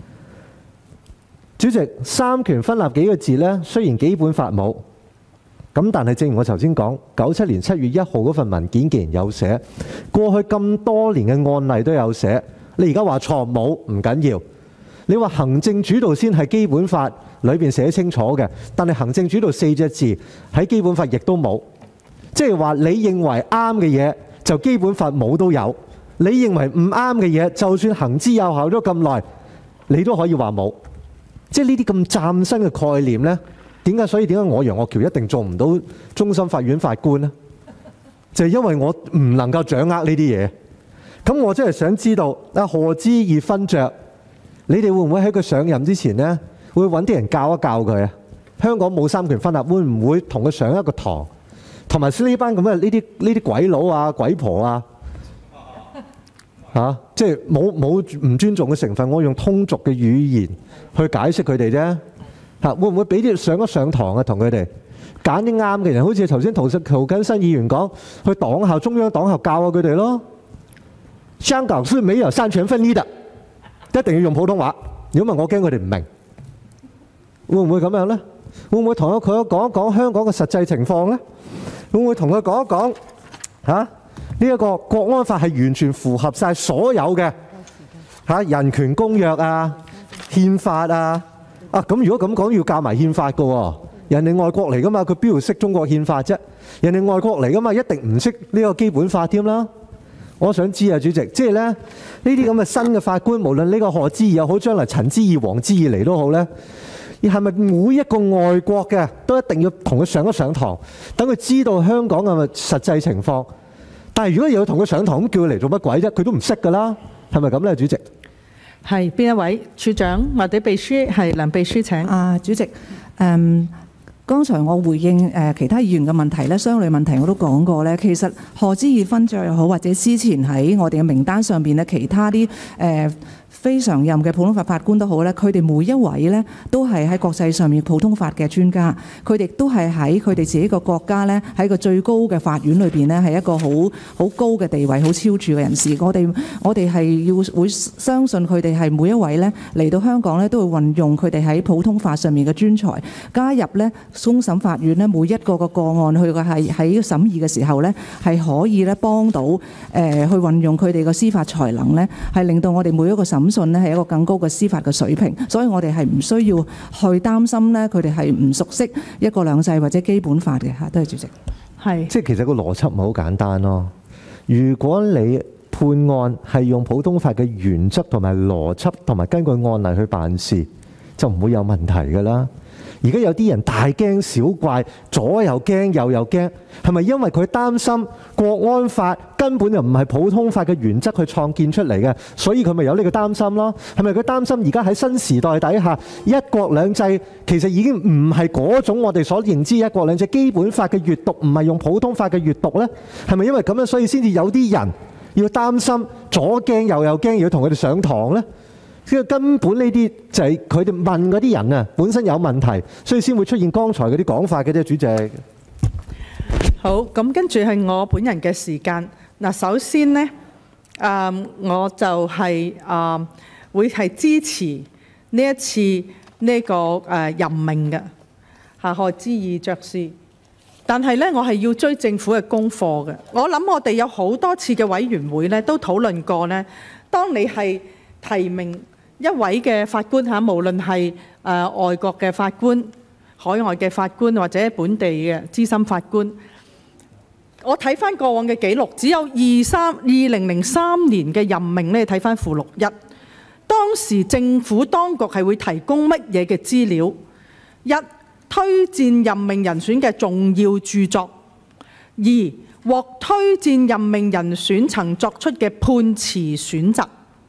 主席，三權分立幾個字呢？雖然基本法冇。咁但係正如我頭先講，九七年七月一號嗰份文件既然有寫，過去咁多年嘅案例都有寫，你而家話錯冇唔緊要，你話行政主導先係基本法裏邊寫清楚嘅，但係行政主導四隻字喺基本法亦都冇，即係話你認為啱嘅嘢就基本法冇都有，你認為唔啱嘅嘢就算行之有效咗咁耐，你都可以話冇，即係呢啲咁嶄新嘅概念呢。點解？所以點解我楊岳橋一定做唔到終審法院法官呢？就係因為我唔能夠掌握呢啲嘢。咁我真係想知道啊，賀知義勳爵，你哋會唔會喺佢上任之前呢，會揾啲人教一教佢啊？香港冇三權分立，會唔會同佢上一個堂？同埋呢班咁嘅呢啲呢啲鬼佬啊、鬼婆啊，嚇、啊，即係冇冇唔尊重嘅成分。我用通俗嘅語言去解釋佢哋啫。嚇，會唔會俾啲上一上堂啊？同佢哋揀啲啱嘅人，好似頭先涂涂謹申議員講，去黨校、中央黨校教下佢哋咯。香港是沒有三權分立的，一定要用普通話。如果唔係，我驚佢哋唔明。會唔會咁樣呢？會唔會同佢講一講香港嘅實際情況呢？會唔會同佢講一講嚇呢一個國安法係完全符合晒所有嘅嚇、啊、人權公約啊、憲法啊？啊，咁如果咁講要教埋憲法嘅喎，人哋外國嚟噶嘛，佢邊度識中國憲法啫？人哋外國嚟噶嘛，一定唔識呢個基本法添啦。我想知啊，主席，即係咧呢啲咁嘅新嘅法官，無論呢個賀知義又好，將來陳知義、黃知義嚟都好咧，係咪每一個外國嘅都一定要同佢上一上堂，等佢知道香港嘅實際情況？但係如果又要同佢上堂，咁叫佢嚟做乜鬼啫？佢都唔識噶啦，係咪咁咧，主席？ 係邊一位處長或者秘書？係梁秘書請。 啊，主席，誒、嗯，剛才我回應誒、呃、其他議員嘅問題咧，相類問題我都講過咧。其實賀知義勳爵又好，或者之前喺我哋嘅名單上邊咧，其他啲誒、呃非常任嘅普通法法官都好咧，佢哋每一位咧都係喺國際上面普通法嘅專家，佢哋都係喺佢哋自己個國家咧，喺個最高嘅法院裏邊咧，係一個好好高嘅地位、好超柱嘅人士。我哋我哋係要會相信佢哋係每一位咧嚟到香港咧，都會運用佢哋喺普通法上面嘅專才，加入咧終審法院咧每一個個個案，佢嘅係喺審議嘅時候咧，係可以咧幫到誒、呃、去運用佢哋嘅司法才能咧，係令到我哋每一個審信咧係一個更高嘅司法嘅水平，所以我哋係唔需要去擔心咧，佢哋係唔熟悉一國兩制或者基本法嘅嚇。多謝主席。 係。 即係其實個邏輯唔係好簡單咯。如果你判案係用普通法嘅原則同埋邏輯同埋根據案例去辦事，就唔會有問題㗎啦。而家有啲人大驚小怪，左又驚右又驚，係咪因為佢擔心國安法根本就唔係普通法嘅原則去創建出嚟嘅，所以佢咪有呢個擔心咯？係咪佢擔心而家喺新時代底下一國兩制其實已經唔係嗰種我哋所認知一國兩制基本法嘅閱讀，唔係用普通法嘅閱讀呢？係咪因為咁樣所以先至有啲人要擔心左驚右又驚，要同佢哋上堂呢？因為根本呢啲就係佢哋問嗰啲人啊，本身有問題，所以先會出現剛才嗰啲講法嘅啫，主席。 好，咁跟住係我本人嘅時間。嗱，首先呢，誒、嗯，我就係、是、誒、嗯、會係支持呢一次呢、這個誒、呃、任命嘅嚇賀知義爵士。但係呢，我係要追政府嘅功課嘅。我諗我哋有好多次嘅委員會呢都討論過呢，當你係提名一位嘅法官嚇，無論係誒外國嘅法官、海外嘅法官或者本地嘅資深法官，我睇翻過往嘅記錄，只有二三二零零三年嘅任命咧，睇翻附錄一，當時政府當局係會提供乜嘢嘅資料？一、推薦任命人選嘅重要著作；二、獲推薦任命人選曾作出嘅判詞選擇。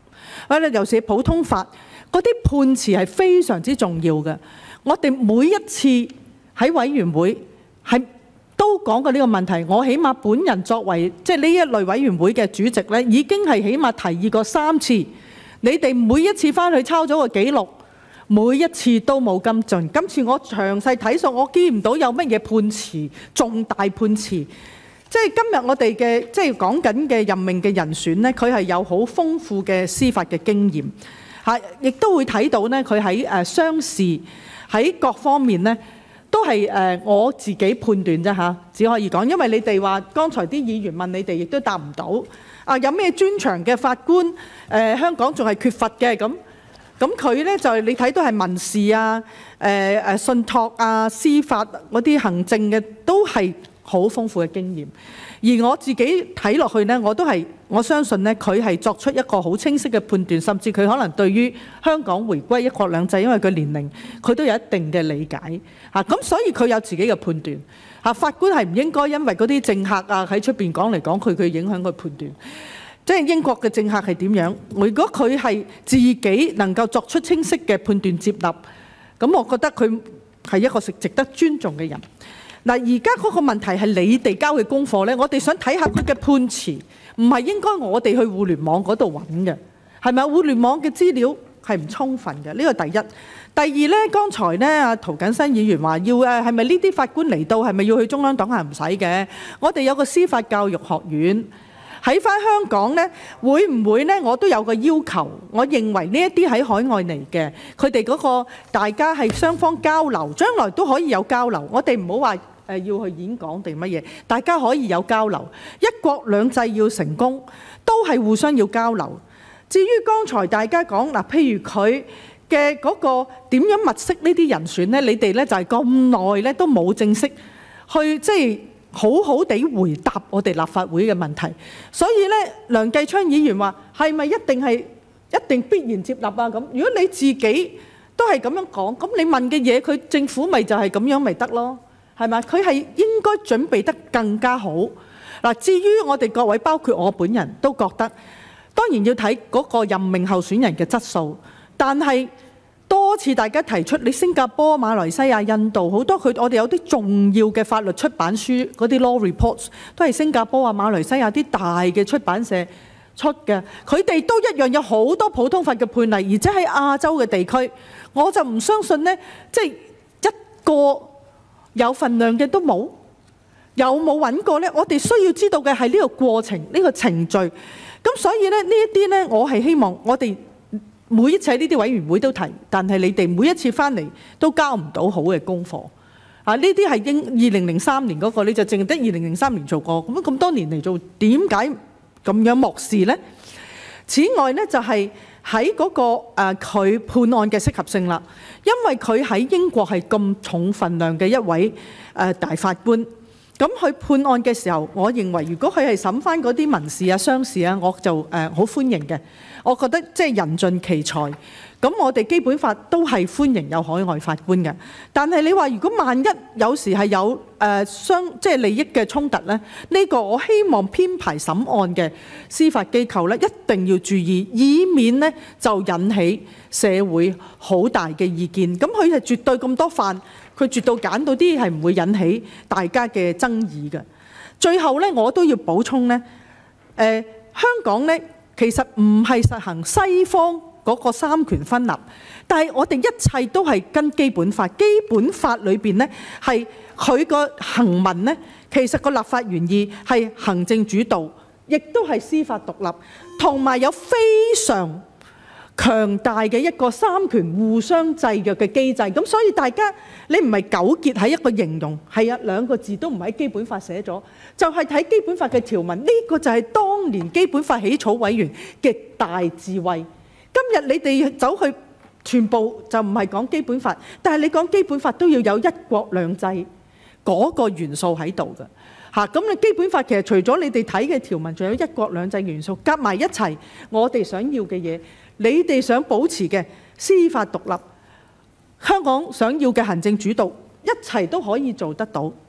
或者尤其是普通法嗰啲判詞係非常之重要嘅。我哋每一次喺委員會係都講過呢個問題，我起碼本人作為即係呢一類委員會嘅主席呢，已經係起碼提議過三次。你哋每一次翻去抄咗個記錄，每一次都冇跟進。今次我詳細睇數，我見唔到有乜嘢判詞，重大判詞。即係今日我哋嘅即係講緊嘅任命嘅人選呢，佢係有好豐富嘅司法嘅經驗嚇，亦都會睇到呢，佢喺誒商事喺各方面呢，都係誒我自己判斷啫嚇，只可以講，因為你哋話剛才啲議員問你哋，亦都答唔到啊。有咩專長嘅法官誒、呃、香港仲係缺乏嘅咁，咁佢呢就係你睇到係民事啊、誒、呃、誒信託啊、司法嗰啲行政嘅都係好豐富嘅經驗。而我自己睇落去呢，我都係我相信呢，佢係作出一個好清晰嘅判斷，甚至佢可能對於香港回歸一國兩制，因為佢年齡佢都有一定嘅理解嚇，咁所以佢有自己嘅判斷嚇。法官係唔應該因為嗰啲政客啊喺出邊講嚟講去，佢影響佢判斷。即係英國嘅政客係點樣？如果佢係自己能夠作出清晰嘅判斷接納，咁我覺得佢係一個值值得尊重嘅人。嗱，而家嗰個問題係你哋交嘅功課呢，我哋想睇下佢嘅判詞，唔係應該我哋去互聯網嗰度揾嘅，係咪？互聯網嘅資料係唔充分嘅，呢個第一。第二呢，剛才呢，阿涂謹申議員話要誒係咪呢啲法官嚟到係咪要去中央黨係唔使嘅？我哋有個司法教育學院喺返香港呢，會唔會呢？我都有個要求，我認為呢一啲喺海外嚟嘅，佢哋嗰個大家係雙方交流，將來都可以有交流。我哋唔好話誒要去演講定乜嘢，大家可以有交流。一國兩制要成功，都係互相要交流。至於剛才大家講嗱，譬如佢嘅嗰個點樣物色呢啲人選呢？你哋呢就係咁耐呢都冇正式去即係好好地回答我哋立法會嘅問題。所以呢，梁繼昌議員話係咪一定係一定必然接納啊？咁如果你自己都係咁樣講，咁你問嘅嘢佢政府咪就係咁樣咪得咯？係咪？佢係應該準備得更加好。嗱，至於我哋各位，包括我本人都覺得，當然要睇嗰個任命候選人嘅質素。但係多次大家提出，你新加坡、馬來西亞、印度好多佢，我哋有啲重要嘅法律出版書嗰啲 law reports 都係新加坡啊、馬來西亞啲大嘅出版社出嘅，佢哋都一樣有好多普通法嘅判例，而且喺亞洲嘅地區，我就唔相信呢，即係一個有份量嘅都冇，有冇揾過呢？我哋需要知道嘅係呢個過程、呢個程序。咁所以呢，呢一啲呢，我係希望我哋每一次喺呢啲委員會都提，但係你哋每一次翻嚟都交唔到好嘅功課。啊，呢啲係應二零零三年嗰個，你就淨得二零零三年做過，咁咁多年嚟做，點解咁樣漠視呢？此外呢，就係喺嗰個誒佢判案嘅適合性啦，因為佢喺英國係咁重份量嘅一位誒大法官，咁佢判案嘅時候，我認為如果佢係審翻嗰啲民事啊、商事啊，我就誒好歡迎嘅。我覺得即係人盡其才，咁我哋基本法都係歡迎有海外法官嘅。但係你話如果萬一有時係有誒相即係利益嘅衝突咧，呢個我希望編排審案嘅司法機構咧一定要注意，以免咧就引起社會好大嘅意見。咁佢係絕對咁多犯，佢絕對揀到啲係唔會引起大家嘅爭議嘅。最後咧，我都要補充咧，誒香港咧。其實唔係實行西方嗰個三權分立，但係我哋一切都係跟基本法。基本法裏邊呢，係佢個行文呢，其實個立法原意係行政主導，亦都係司法獨立，同埋有非常強大嘅一個三權互相制約嘅機制。咁所以大家你唔係糾結喺一個形容，係啊兩個字都唔喺基本法寫咗，就係睇基本法嘅條文。呢個就係當年基本法起草委員極大智慧。今日你哋走去全部就唔係講基本法，但係你講基本法都要有一國兩制嗰個元素喺度嘅嚇。咁你基本法其實除咗你哋睇嘅條文，仲有一國兩制元素夾埋一齊，我哋想要嘅嘢。你哋想保持嘅司法獨立，香港想要嘅行政主導，一齊都可以做得到。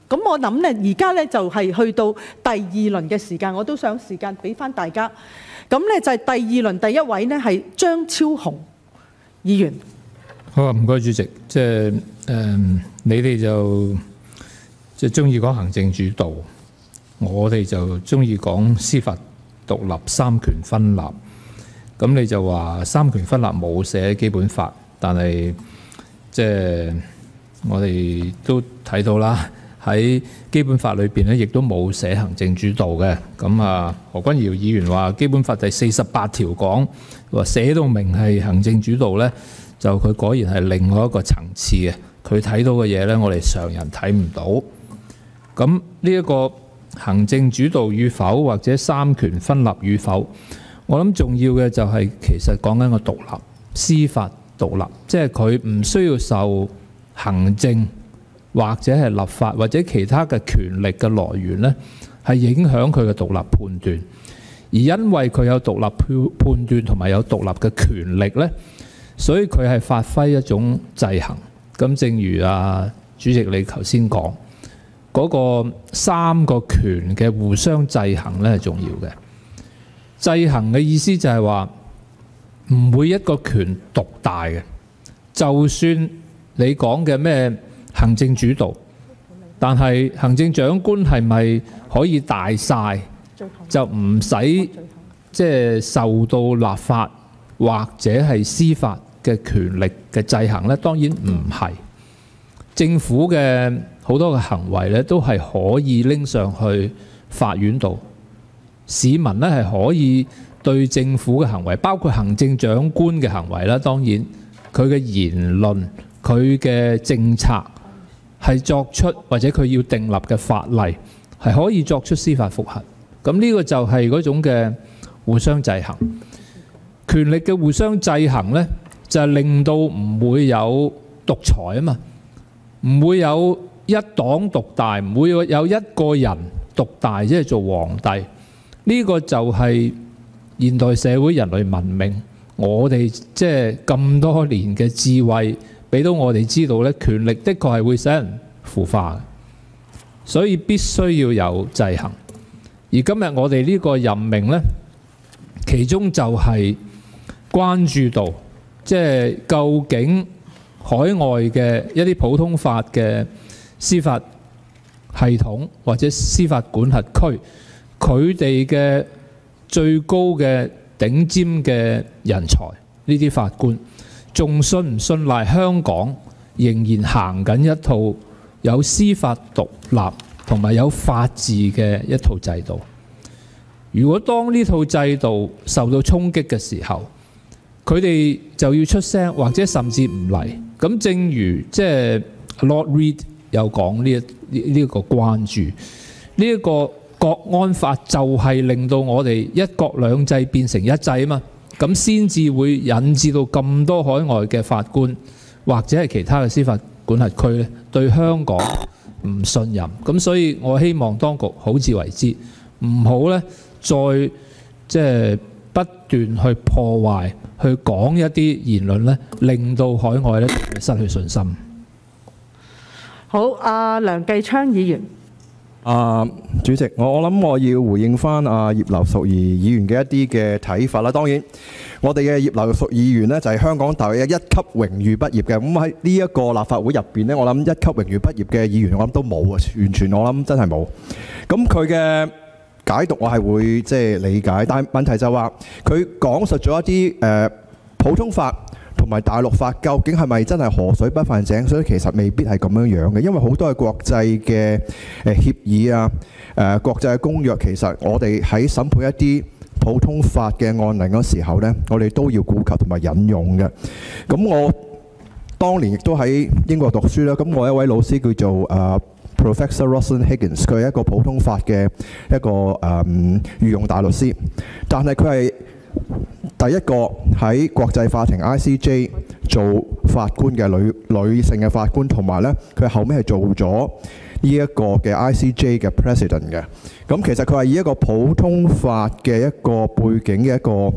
咁我諗咧，而家咧就係去到第二輪嘅時間，我都想時間俾翻大家。咁咧就係第二輪第一位呢係張超雄議員。 好啊，唔該主席。即係誒，你哋就即係中意講行政主導，我哋就中意講司法獨立、三權分立。咁你就話三權分立冇寫基本法，但係即係我哋都睇到啦。喺基本法裏邊咧，亦都冇寫行政主導嘅。咁啊，何君堯議員話基本法第四十八條講話寫到明係行政主導咧，就佢果然係另外一個層次嘅。佢睇到嘅嘢咧，我哋常人睇唔到。咁呢一個行政主導與否，或者三權分立與否，我諗重要嘅就係其實講緊個獨立，司法獨立，即係佢唔需要受行政或者係立法或者其他嘅權力嘅來源呢，係影響佢嘅獨立判斷。而因為佢有獨立判判斷同埋有獨立嘅權力呢，所以佢係發揮一種制衡。咁正如啊主席你頭先講嗰個三個權嘅互相制衡呢，係重要嘅。制衡嘅意思就係話唔會一個權獨大嘅，就算你講嘅咩行政主導，但係行政長官係咪可以大晒，就唔使即係受到立法或者係司法嘅權力嘅制衡呢？當然唔係。政府嘅好多嘅行為呢，都係可以拎上去法院度，市民呢係可以對政府嘅行為，包括行政長官嘅行為啦，當然佢嘅言論、佢嘅政策，係作出或者佢要訂立嘅法例係可以作出司法覆核。咁呢個就係嗰種嘅互相制衡，權力嘅互相制衡呢，就係令到唔會有獨裁啊嘛，唔會有一黨獨大，唔會有一個人獨大，即係做皇帝。呢個就係現代社會人類文明，我哋即係咁多年嘅智慧，俾到我哋知道咧，權力的確係會使人腐化嘅，所以必須要有制衡。而今日我哋呢個任命呢，其中就係關注到，即係究竟海外嘅一啲普通法嘅司法系統或者司法管轄區，佢哋嘅最高嘅頂尖嘅人才，呢啲法官，仲信唔信賴香港仍然行緊一套有司法獨立同埋有法治嘅一套制度？如果當呢套制度受到衝擊嘅時候，佢哋就要出聲，或者甚至唔嚟。咁正如即係 Lord Reid 有講呢一呢一個關注，呢一個國安法就係令到我哋一國兩制變成一制啊嘛，咁先至會引致到咁多海外嘅法官或者係其他嘅司法管轄區咧對香港唔信任。咁所以我希望當局好自為之，唔好咧再即係不斷去破壞，去講一啲言論咧，令到海外咧失去信心。 好，阿梁繼昌議員。 啊，主席，我我諗我要回應翻阿葉劉淑儀議員嘅一啲嘅睇法啦。當然，我哋嘅葉劉淑儀議員呢，就係香港大學嘅一級榮譽畢業嘅。咁喺呢一個立法會入邊呢，我諗一級榮譽畢業嘅議員，我諗都冇啊，完全我諗真係冇。咁佢嘅解讀我係會即係理解，但係問題就係話佢講述咗一啲誒普通法同埋大陸法究竟係咪真係河水不犯井水？其實未必係咁樣樣嘅，因為好多嘅國際嘅誒協議啊、誒國際嘅公約，其實我哋喺審判一啲普通法嘅案例嗰時候呢，我哋都要顧及同埋引用嘅。咁我當年亦都喺英國讀書啦，咁我一位老師叫做誒 Professor Rosalind Higgins， 佢係一個普通法嘅一個誒御用大律師，但係佢係第一個喺國際法庭 I C J 做法官嘅女女性嘅法官，同埋呢，佢後尾係做咗呢一個嘅 I C J 嘅 President 嘅。咁其實佢係以一個普通法嘅一個背景嘅一個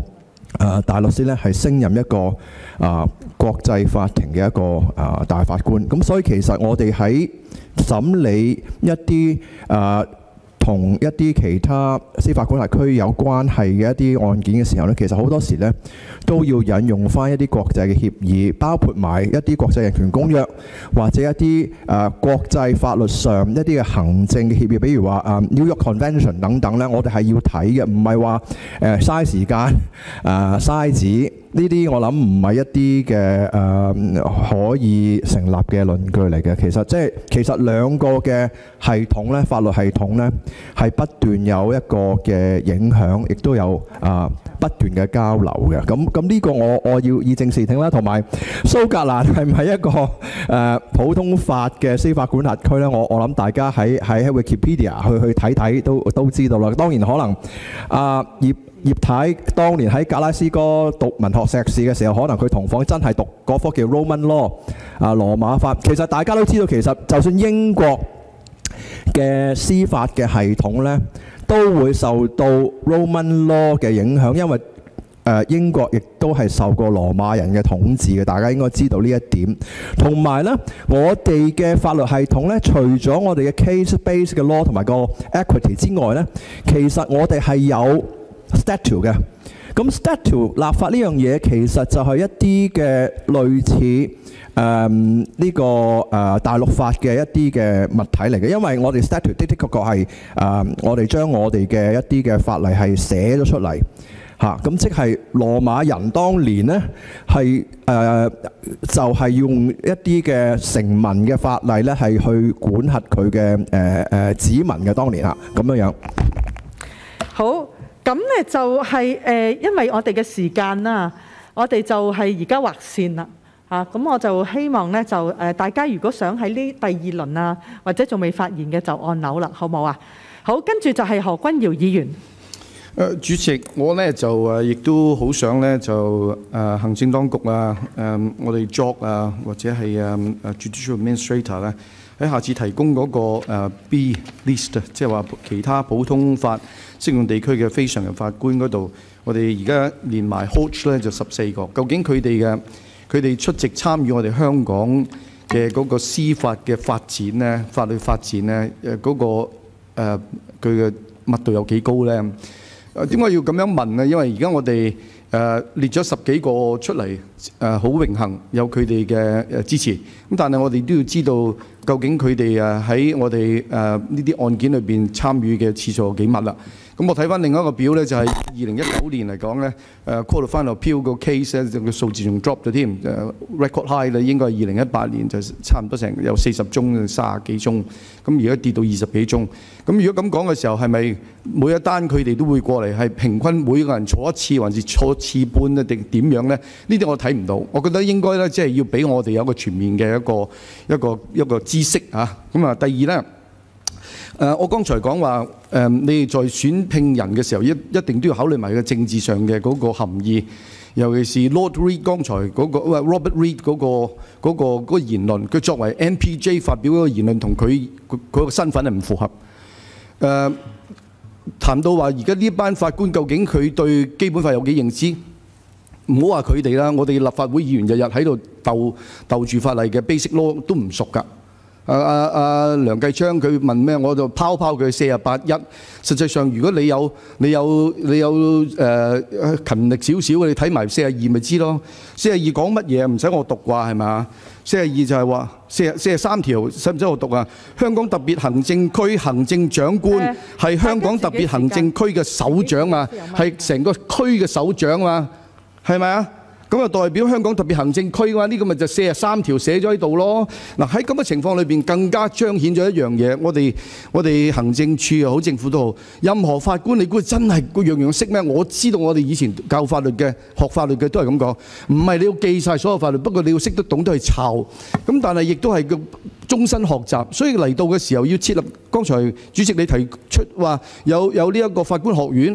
誒大律師咧係升任一個啊國際法庭嘅一個啊大法官。咁所以其實我哋喺審理一啲誒同一啲其他司法管轄區有關係嘅一啲案件嘅時候咧，其實好多時咧都要引用翻一啲國際嘅協議，包括埋一啲國際人權公約或者一啲誒國際法律上一啲嘅行政嘅協議，比如話誒 New York Convention 等等咧，我哋係要睇嘅，唔係話誒嘥時間誒嘥紙。呢啲我諗唔係一啲嘅誒可以成立嘅論據嚟嘅。其實即係其實兩個嘅系統咧，法律系統咧係不斷有一個嘅影響，亦都有啊不斷嘅交流嘅。咁咁呢個我我要以正視聽啦。同埋蘇格蘭係唔係一個誒、呃、普通法嘅司法管轄區咧？我我諗大家喺喺 Wikipedia 去去睇睇都都知道啦。當然可能啊葉。葉太當年喺格拉斯哥讀文學碩士嘅時候，可能佢同房真係讀嗰科叫 Roman Law 啊羅馬法。其實大家都知道，其實就算英國嘅司法嘅系統呢，都會受到 Roman Law 嘅影響，因為誒英國亦都係受過羅馬人嘅統治嘅。大家應該知道呢一點。同埋呢，我哋嘅法律系統呢，除咗我哋嘅 case-based 嘅 law 同埋個 equity 之外呢，其實我哋係有statute 嘅。咁 statute 立法呢樣嘢其實就係一啲嘅類似誒呢、呃這個誒、呃、大陸法嘅一啲嘅物體嚟嘅，因為我哋 statute 的的確確係誒我哋將我哋嘅一啲嘅法例係寫咗出嚟嚇，咁、啊、即係羅馬人當年呢係誒、呃、就係、是、用一啲嘅成文嘅法例咧係去管轄佢嘅誒誒子民嘅當年嚇咁樣樣。 好。咁咧就係、是、誒、呃，因為我哋嘅時間啦，我哋就係而家劃線啦嚇。咁、啊、我就希望咧就誒、呃，大家如果想喺呢第二輪啊，或者仲未發言嘅就按鈕啦，好唔好啊？好，跟住就係何君堯議員。誒、 呃，主席，我咧就誒，亦都好想咧就誒、呃、行政當局啊，誒、呃、我哋 J O C 啊，或者係誒誒 Judicial Administrator 咧，喺下次提供嗰、那個、呃、B list， 即係話其他普通法適用地區嘅非常任法官嗰度，我哋而家連埋 Hodge 咧就十四個。究竟佢哋嘅佢哋出席參與我哋香港嘅嗰個司法嘅發展咧、法律發展咧誒嗰個誒佢嘅密度有幾高咧？誒點解要咁樣問咧？因為而家我哋誒、呃、列咗十幾個出嚟，誒好榮幸有佢哋嘅誒支持。咁但係我哋都要知道究竟佢哋誒喺我哋誒呢啲案件裏邊參與嘅次數有幾密啦。咁我睇翻另一個表咧，就係二零一九年嚟講咧，誒 Court of Final Appeal 個 case 咧，個數字仲 drop 咗添，誒 record high 咧，應該係二零一八年就差唔多成有四十宗、三十幾宗，咁而家跌到二十幾宗。咁如果咁講嘅時候，係咪每一單佢哋都會過嚟，係平均每個人坐一次，還是坐一次半咧，定點樣咧？呢啲我睇唔到。我覺得應該咧，即係要俾我哋有一個全面嘅一個一個一個知識嚇。咁啊，第二咧。誒、呃，我剛才講話誒，你哋在選聘人嘅時候，一一定都要考慮埋個政治上嘅嗰個含義，尤其是 Lord Reed 剛才嗰、那個 Robert Reed 嗰、那個嗰、那個那個言論，佢作為 M P J 發表嗰個言論，同佢佢佢個身份係唔符合。誒、呃，談到話而家呢班法官究竟佢對基本法有幾認知？唔好話佢哋啦，我哋立法會議員日日喺度鬥鬥住法例嘅 basic law 都唔熟㗎。啊啊啊！梁繼昌佢問咩，我就拋拋佢四十八一。實際上，如果你有你有你有誒、呃、勤力少少嘅，你睇埋四十二咪知咯。四十二講乜嘢？唔使我讀啩係咪？四十二就係話四十四十三條，使唔使我讀啊？香港特別行政區行政長官係香港特別行政區嘅首長啊，係成個區嘅首長啊，係咪啊？咁啊代表香港特別行政區嘅話，呢個咪就四十三條寫咗喺度咯。嗱喺咁嘅情況裏邊，更加彰顯咗一樣嘢。我哋我哋行政處又好，政府都好，任何法官你估真係個樣樣識咩？我知道我哋以前教法律嘅、學法律嘅都係咁講，唔係你要記晒所有法律，不過你要識得懂得去抄。咁但係亦都係個終身學習，所以嚟到嘅時候要設立。剛才主席你提出話有有呢一個法官學院。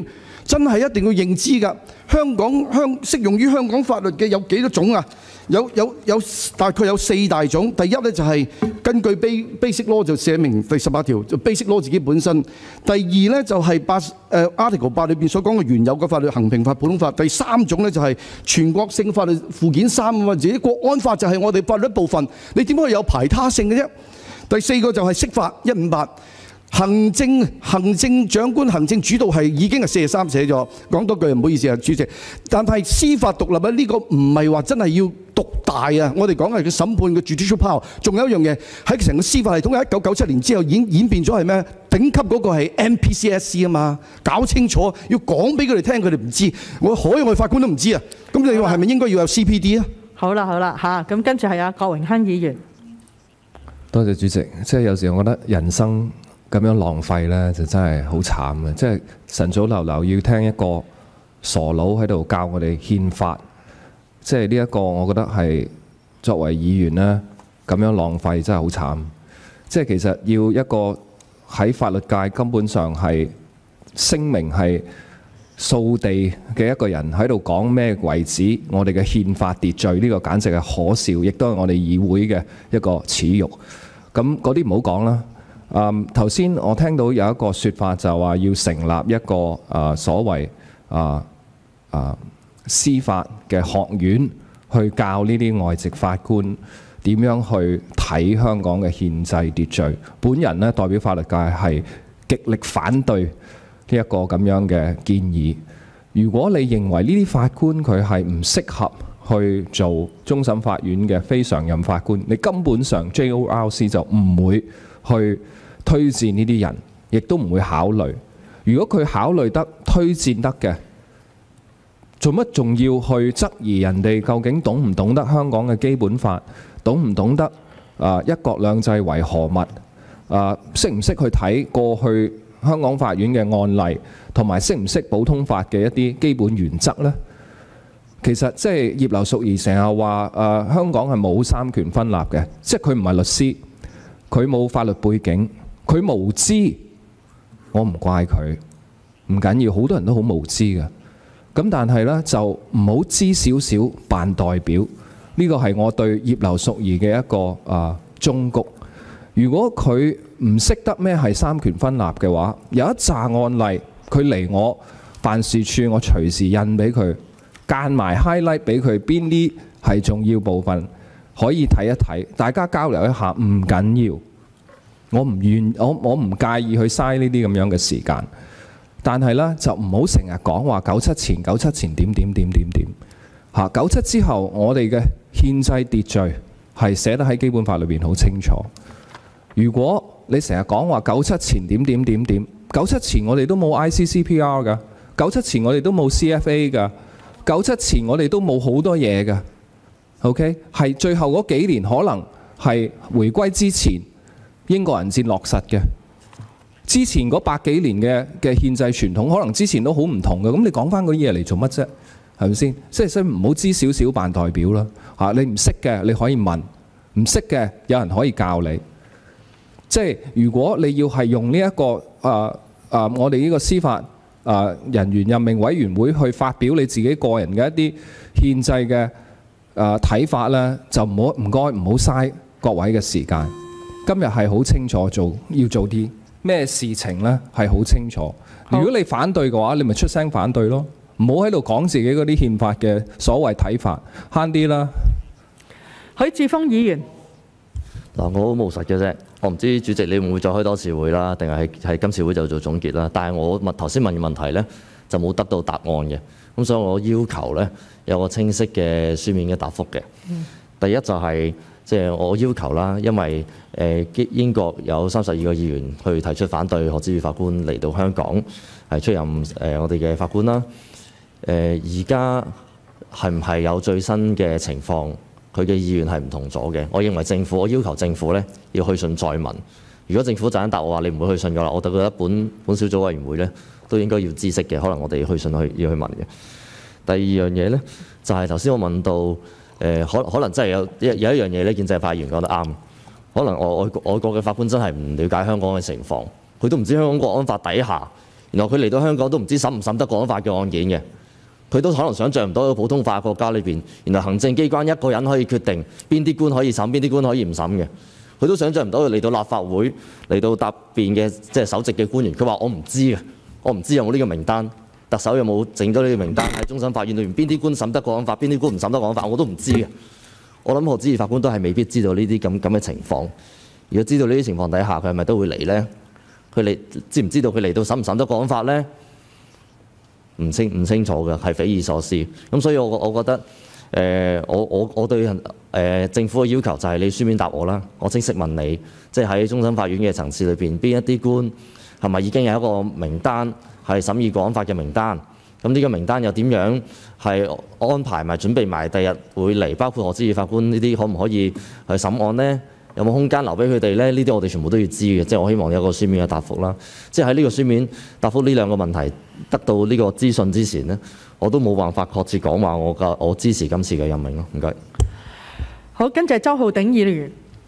真係一定要認知㗎。香港香適用於香港法律嘅有幾多種啊？有有有大概有四大種。第一咧就係根據 Basic Law 就寫明第十八條，就 Basic Law 自己本身。第二咧就係八誒 Article 八裏邊所講嘅原有嘅法律，衡平法、普通法。第三種咧就係全國性法律附件三或者國安法就係我哋法律一部分。你點可以有排他性嘅啫？第四個就係釋法一五八。行政行政長官行政主導係已經係四十三寫咗，講多句唔好意思啊，主席。但係司法獨立咧，呢個唔係話真係要獨大啊！我哋講係個審判嘅 judicial power。仲有一樣嘢喺成個司法系統喺一九九七年之後演演變咗係咩？頂級嗰個係 M P C S C 啊嘛，搞清楚要講俾佢哋聽，佢哋唔知。我海外法官都唔知啊。咁你話係咪應該要有 C P D 啊？ 好啦好啦嚇，咁跟住係阿郭榮鏗議員。 多謝主席。即係有時我覺得人生咁樣浪費呢，就真係好慘嘅。即係晨早流流要聽一個傻佬喺度教我哋憲法，即係呢一個我覺得係作為議員呢，咁樣浪費真係好慘。即係其實要一個喺法律界根本上係聲明係掃地嘅一個人喺度講咩為止，我哋嘅憲法秩序呢個簡直係可笑，亦都係我哋議會嘅一個恥辱。咁嗰啲唔好講啦。誒頭先我聽到有一個説法就話要成立一個誒、呃、所謂誒誒司法嘅學院，去教呢啲外籍法官點樣去睇香港嘅憲制秩序。本人呢，代表法律界係極力反對呢一個咁樣嘅建議。如果你認為呢啲法官佢係唔適合去做終審法院嘅非常任法官，你根本上 J O R C 就唔會去推薦呢啲人，亦都唔會考慮。如果佢考慮得推薦得嘅，做乜仲要去質疑人哋究竟懂唔懂得香港嘅基本法，懂唔懂得啊一國兩制為何物？啊識唔識去睇過去香港法院嘅案例，同埋識唔識普通法嘅一啲基本原則呢？其實即係葉劉淑儀成日話誒香港係冇三權分立嘅，即係佢唔係律師，佢冇法律背景。佢無知，我唔怪佢，唔緊要，好多人都好無知嘅。咁但係呢，就唔好知少少扮代表，呢個係我對葉劉淑儀嘅一個啊忠告。如果佢唔識得咩係三權分立嘅話，有一紮案例，佢嚟我辦事處，我隨時印俾佢，間埋 highlight 俾佢邊啲係重要部分，可以睇一睇，大家交流一下，唔緊要。我唔願，我我唔介意去嘥呢啲咁樣嘅時間，但係呢，就唔好成日講話九七前、九七前點點點點點嚇。九七之後，我哋嘅憲制秩序係寫得喺基本法裏邊好清楚。如果你成日講話九七前點點點點，九七前我哋都冇 I C C P R 㗎，九七前我哋都冇 C F A 㗎，九七前我哋都冇好多嘢㗎。OK， 係最後嗰幾年可能係回歸之前。英國人戰落實嘅，之前嗰百幾年嘅嘅憲制傳統，可能之前都好唔同嘅。咁你講翻嗰啲嘢嚟做乜啫？係咪先？即係所以唔好知少少扮代表啦。嚇，你唔識嘅你可以問，唔識嘅有人可以教你。即係如果你要係用呢、這、一個啊啊、呃呃，我哋呢個司法啊、呃、人員任命委員會去發表你自己個人嘅一啲憲制嘅啊睇法咧，就唔好唔該唔好嘥各位嘅時間。今日係好清楚做要做啲咩事情呢？係好清楚。如果你反對嘅話，你咪出聲反對咯，唔好喺度講自己嗰啲憲法嘅所謂睇法，慳啲啦。 許智峯議員， 嗱，我好務實嘅啫，我唔知主席你會唔會再開多次會啦，定係喺今次會就做總結啦。但係我問頭先問嘅問題呢，就冇得到答案嘅，咁所以我要求呢，有個清晰嘅書面嘅答覆嘅。嗯、第一就係、是。即係我要求啦，因為誒英國有三十二個議員去提出反對賀知義法官嚟到香港係出任誒我哋嘅法官啦。誒而家係唔係有最新嘅情況？佢嘅意願係唔同咗嘅。我認為政府，我要求政府咧要去信再問。如果政府就咁答我話你唔會去信㗎啦，我就覺得本本小組委員會咧都應該要知悉嘅。可能我哋去信去要去問嘅。第二樣嘢咧就係頭先我問到。誒可可能真係有有一樣嘢咧，建制派議員講得啱。可能外外外國嘅法官真係唔了解香港嘅情況，佢都唔知香港國安法底下原來佢嚟到香港都唔知審唔審得國安法嘅案件嘅，佢都可能想像唔到喺個普通法國家裏邊，原來行政機關一個人可以決定邊啲官可以審，邊啲官可以唔審嘅。佢都想像唔到佢嚟到立法會嚟到答辯嘅即係首席嘅官員，佢話我唔知嘅，我唔知有冇呢個名單，特首有冇整咗呢個名單喺終審法院裏面，邊啲官審得國安法，邊啲官唔審得國安法，我都唔知嘅。我諗何志義法官都係未必知道呢啲咁咁嘅情況。如果知道呢啲情況底下，佢係咪都會嚟呢？佢嚟知唔知道佢嚟到審唔審得國安法呢？唔清唔清楚嘅，係匪夷所思。咁所以我我覺得，誒、呃、我我我對誒、呃、政府嘅要求就係你書面答我啦。我正式問你，即係喺終審法院嘅層次裏邊，邊一啲官係咪已經有一個名單係審議國安法嘅名單？咁呢個名單又點樣係安排埋準備埋第日會嚟？包括何志義法官呢啲可唔可以去審案呢？有冇空間留俾佢哋呢？呢啲我哋全部都要知嘅，即係我希望有個書面嘅答覆啦。即係喺呢個書面答覆呢兩個問題得到呢個資訊之前呢，我都冇辦法確切講話我嘅我支持今次嘅任命咯。唔該。 好，跟住周浩鼎議員。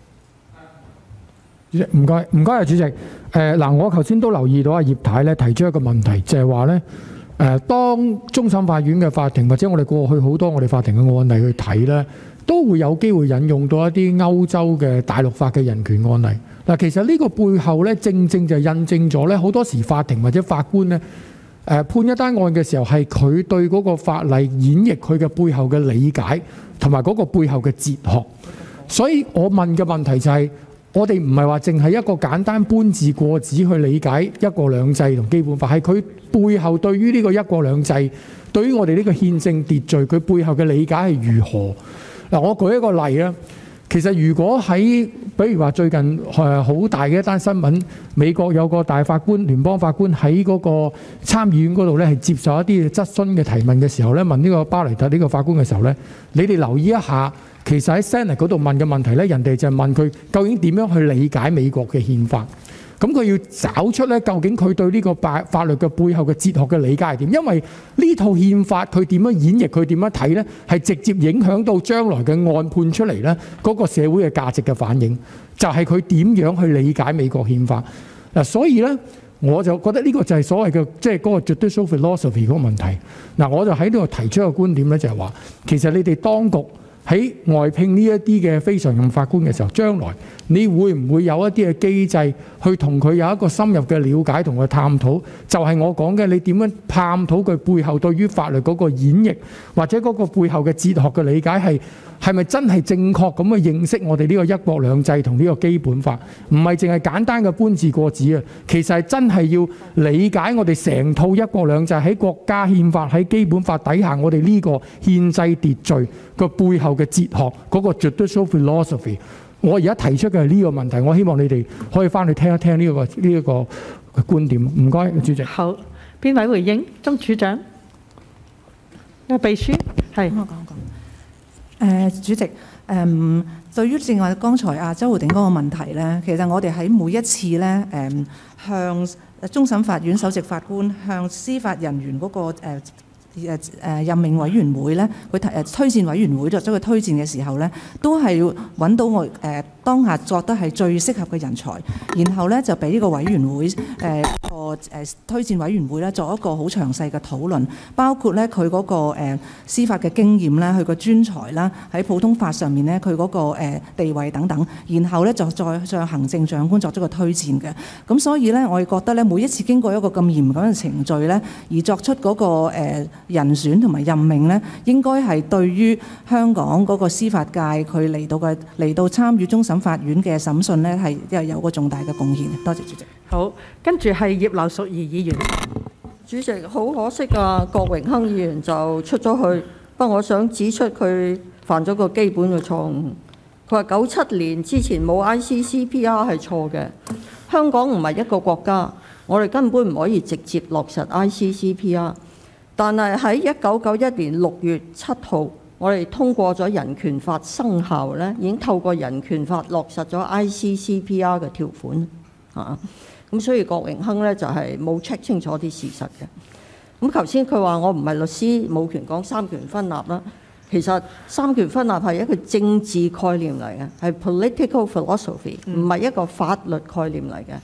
唔該，唔該啊，主席。誒、呃、嗱，我頭先都留意到阿葉太咧提出一個問題，就係話咧誒，當終審法院嘅法庭或者我哋過去好多我哋法庭嘅案例去睇咧，都會有機會引用到一啲歐洲嘅大陸法嘅人權案例。嗱，其實呢個背後咧，正正就印證咗咧，好多時法庭或者法官咧，誒判一單案嘅時候，係佢對嗰個法例演繹佢嘅背後嘅理解，同埋嗰個背後嘅哲學。所以我問嘅問題就係，我哋唔係話淨係一個簡單搬字過紙去理解一國兩制同基本法，係佢背後對於呢個一國兩制，對於我哋呢個憲政秩序，佢背後嘅理解係如何？嗱，我舉一個例啊。其實如果喺，比如話最近誒好大嘅一單新聞，美國有個大法官、聯邦法官喺嗰個參議院嗰度咧，係接受一啲質詢嘅提問嘅時候咧，問呢個巴雷特呢個法官嘅時候咧，你哋留意一下，其實喺 Senate 嗰度問嘅問題咧，人哋就係問佢究竟點樣去理解美國嘅憲法。咁佢要找出咧，究竟佢對呢個法法律嘅背後嘅哲學嘅理解係點？因為呢套憲法佢點樣演繹，佢點樣睇呢？係直接影響到將來嘅案判出嚟呢嗰個社會嘅價值嘅反應，就係佢點樣去理解美國憲法嗱。所以呢，我就覺得呢個就係所謂嘅即係嗰個 judicial philosophy 嗰個問題嗱。我就喺呢度提出一個觀點呢，就係話其實你哋當局喺外聘呢一啲嘅非常任法官嘅時候，將來你會唔會有一啲嘅機制去同佢有一個深入嘅了解同佢探討？就係我講嘅，你點樣探討佢背後對於法律嗰個演繹，或者嗰個背後嘅哲學嘅理解係係咪真係正確咁去認識我哋呢個一國兩制同呢個基本法？唔係淨係簡單嘅搬字過紙啊！其實係真係要理解我哋成套一國兩制喺國家憲法喺基本法底下，我哋呢個憲制秩序個背後嘅哲學嗰個 judicial philosophy。我而家提出嘅係呢個問題，我希望你哋可以翻去聽一聽呢個呢一個觀點。唔該，主席。 好，邊位回應？曾處長，啊，秘書係。 我講講。誒，主席，誒，對於正話剛才阿周浩鼎嗰個問題咧，其實我哋喺每一次咧，誒向終審法院首席法官向司法人員嗰個誒誒誒任命委員會咧，佢提誒推薦委員會作出個推薦嘅時候咧，都係要揾到我誒當下作得係最適合嘅人才，然後咧就俾呢個委員會誒個誒推薦委員會咧作一個好詳細嘅討論，包括咧佢嗰個誒司法嘅經驗啦，佢個專才啦，喺普通法上面咧佢嗰個誒地位等等，然後咧就再向行政長官作出個推薦嘅。咁所以咧，我哋覺得咧，每一次經過一個咁嚴謹嘅程序咧，而作出嗰個誒人選同埋任命咧，應該係對於香港嗰個司法界佢嚟到嘅嚟到參與終審法院嘅審訊咧，係又有個重大嘅貢獻。多謝主席。 好，跟住係葉劉淑儀議員。 主席，好可惜啊，郭榮鏗議員就出咗去。不過我想指出佢犯咗個基本嘅錯誤。佢話九七年之前冇 I C C P R 係錯嘅。香港唔係一個國家，我哋根本唔可以直接落實 I C C P R。但係喺一九九一年六月七號，我哋通過咗人權法生效咧，已經透過人權法落實咗 I C C P R 嘅條款啊。咁所以郭榮鏗咧就係冇 check 清楚啲事實嘅。咁頭先佢話我唔係律師，冇權講三權分立啦。其實三權分立係一個政治概念嚟嘅，係 political philosophy，唔係一個法律概念嚟嘅。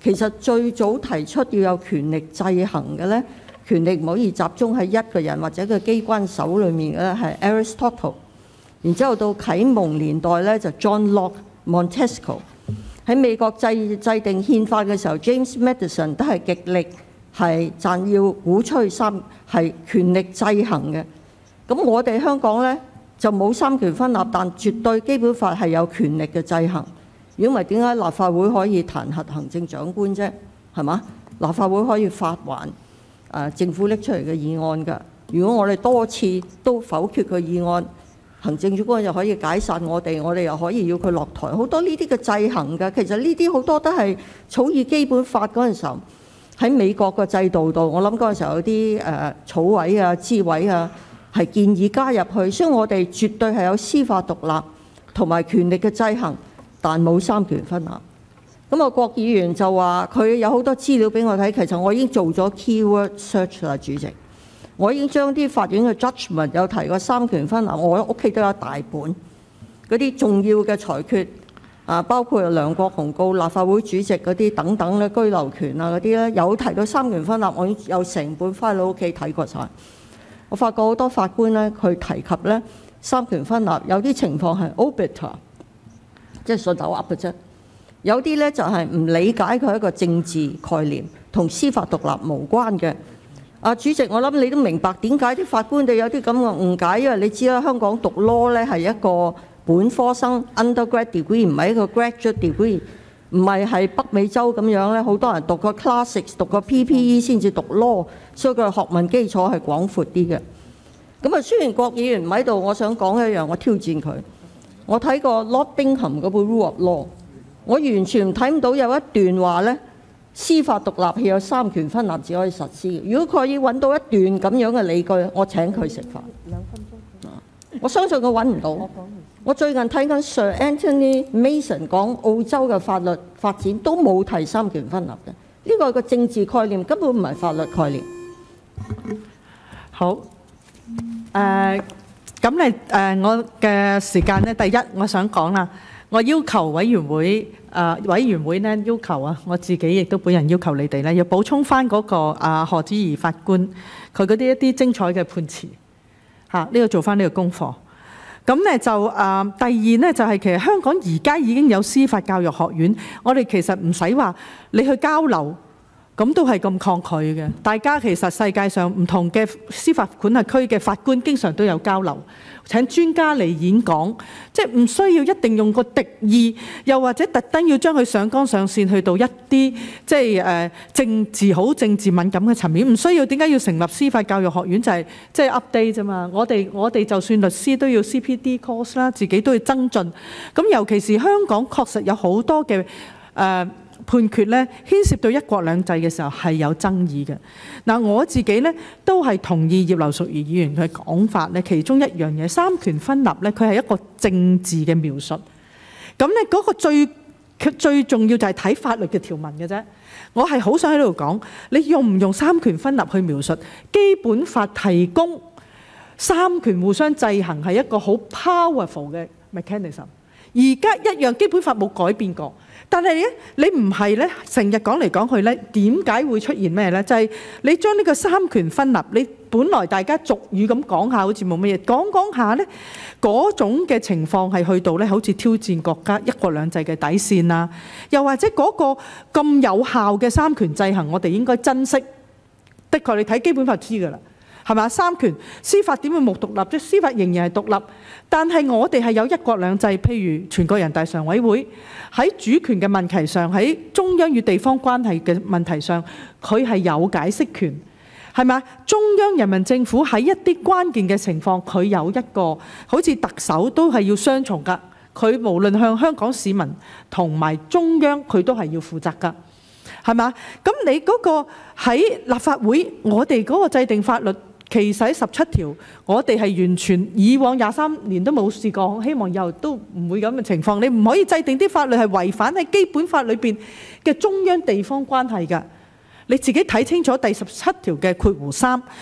其實最早提出要有權力制衡嘅呢，權力唔可以集中喺一個人或者個機關手裏面嘅咧，係 Aristotle。然之後到啟蒙年代咧，就 John Locke、Montesquieu。喺美國制制定憲法嘅時候 ，James Madison 都係極力係讚要鼓吹三係權力制衡嘅。咁我哋香港咧就冇三權分立，但絕對基本法係有權力嘅制衡。如果唔係，點解立法會可以彈劾行政長官啫？係嘛？立法會可以發還誒政府拎出嚟嘅議案㗎。如果我哋多次都否決佢議案，行政長官又可以解散我哋，我哋又可以要佢落台，好多呢啲嘅制衡㗎。其實呢啲好多都係草擬基本法嗰陣時候喺美國嘅制度度，我諗嗰陣時候有啲誒草委啊、諮委啊係建議加入去，所以我哋絕對係有司法獨立同埋權力嘅制衡，但冇三權分立。咁啊，郭議員就話佢有好多資料俾我睇，其實我已經做咗 keyword search 啦，主席。我已經將啲法院嘅 judgment 有提過三權分立，我屋企都有大本嗰啲重要嘅裁決啊，包括梁國雄告立法會主席嗰啲等等咧，居留權啊嗰啲咧，有提到三權分立，我已經有成本翻到屋企睇過晒。我發覺好多法官咧，佢提及咧三權分立，有啲情況係 obiter， 即係順手噏嘅啫。有啲咧就係唔理解佢係一個政治概念，同司法獨立無關嘅。啊，主席，我諗你都明白點解啲法官哋有啲咁嘅誤解，因為你知啦，香港讀 law 咧係一個本科生 undergrad degree， 唔係一個 graduate degree， 唔係係北美洲咁樣咧，好多人讀個 classics 讀個 P P E 先至讀 law， 所以佢學問基礎係廣闊啲嘅。咁啊，雖然郭議員唔喺度，我想講一樣，我挑戰佢。我睇過 Lord Bingham 嗰本 Rule of Law， 我完全睇唔到有一段話咧，司法獨立係有三權分立至可以實施嘅。如果佢要揾到一段咁樣嘅理據，我請佢食飯。兩分鐘。我相信佢揾唔到。我最近睇緊 Sir Anthony Mason 講澳洲嘅法律發展都冇提三權分立嘅，呢個係個政治概念，根本唔係法律概念。 好，誒、呃，咁你誒我嘅時間咧，第一我想講啦，我要求委員會誒、呃、委員會咧要求啊，我自己亦都本人要求你哋咧，要補充翻嗰、那個啊賀知義法官佢嗰啲一啲精彩嘅判詞嚇，呢、啊這個做翻呢個功課。咁咧就誒、呃、第二咧就係、是、其實香港而家已經有司法教育學院，我哋其實唔使話你去交流。咁都係咁抗拒嘅。大家其實世界上唔同嘅司法管轄區嘅法官經常都有交流，請專家嚟演講，即係唔需要一定用個敵意，又或者特登要將佢上綱上線去到一啲即係誒政治好政治敏感嘅層面，唔需要。點解要成立司法教育學院？就係即係 update 啫嘛。我哋我哋就算律師都要 C P D course 啦，自己都要增進。咁尤其是香港確實有好多嘅誒。呃判決咧牽涉到一國兩制嘅時候係有爭議嘅。嗱，我自己咧都係同意葉劉淑儀議員嘅講法咧，其中一樣嘢三權分立咧，佢係一個政治嘅描述。咁咧嗰個最最重要就係睇法律嘅條文嘅啫。我係好想喺度講，你用唔用三權分立去描述？基本法提供三權互相制衡係一個好 powerful 嘅 mechanism。而家一樣基本法冇改變過。但係咧，你唔係咧，成日講嚟講去咧，點解會出現咩咧？就係你將呢個三權分立，你本來大家俗語咁講下，好似冇乜嘢，講講下咧，嗰種嘅情況係去到咧，好似挑戰國家一國兩制嘅底線啊，又或者嗰個咁有效嘅三權制衡，我哋應該珍惜。的確，你睇基本法知㗎啦。係嘛？三權司法點會冇獨立？即司法仍然係獨立，但係我哋係有一國兩制。譬如全國人大常委會喺主權嘅問題上，喺中央與地方關係嘅問題上，佢係有解釋權，係嘛？中央人民政府喺一啲關鍵嘅情況，佢有一個好似特首都係要雙重㗎。佢無論向香港市民同埋中央，佢都係要負責㗎。係嘛？咁你嗰個喺立法會，我哋嗰個制定法律。其實十七條，我哋係完全以往廿三年都冇試過，希望以後都唔會咁嘅情況。你唔可以制定啲法律係違反喺基本法裏邊嘅中央地方關係㗎。你自己睇清楚第十七條嘅括弧三，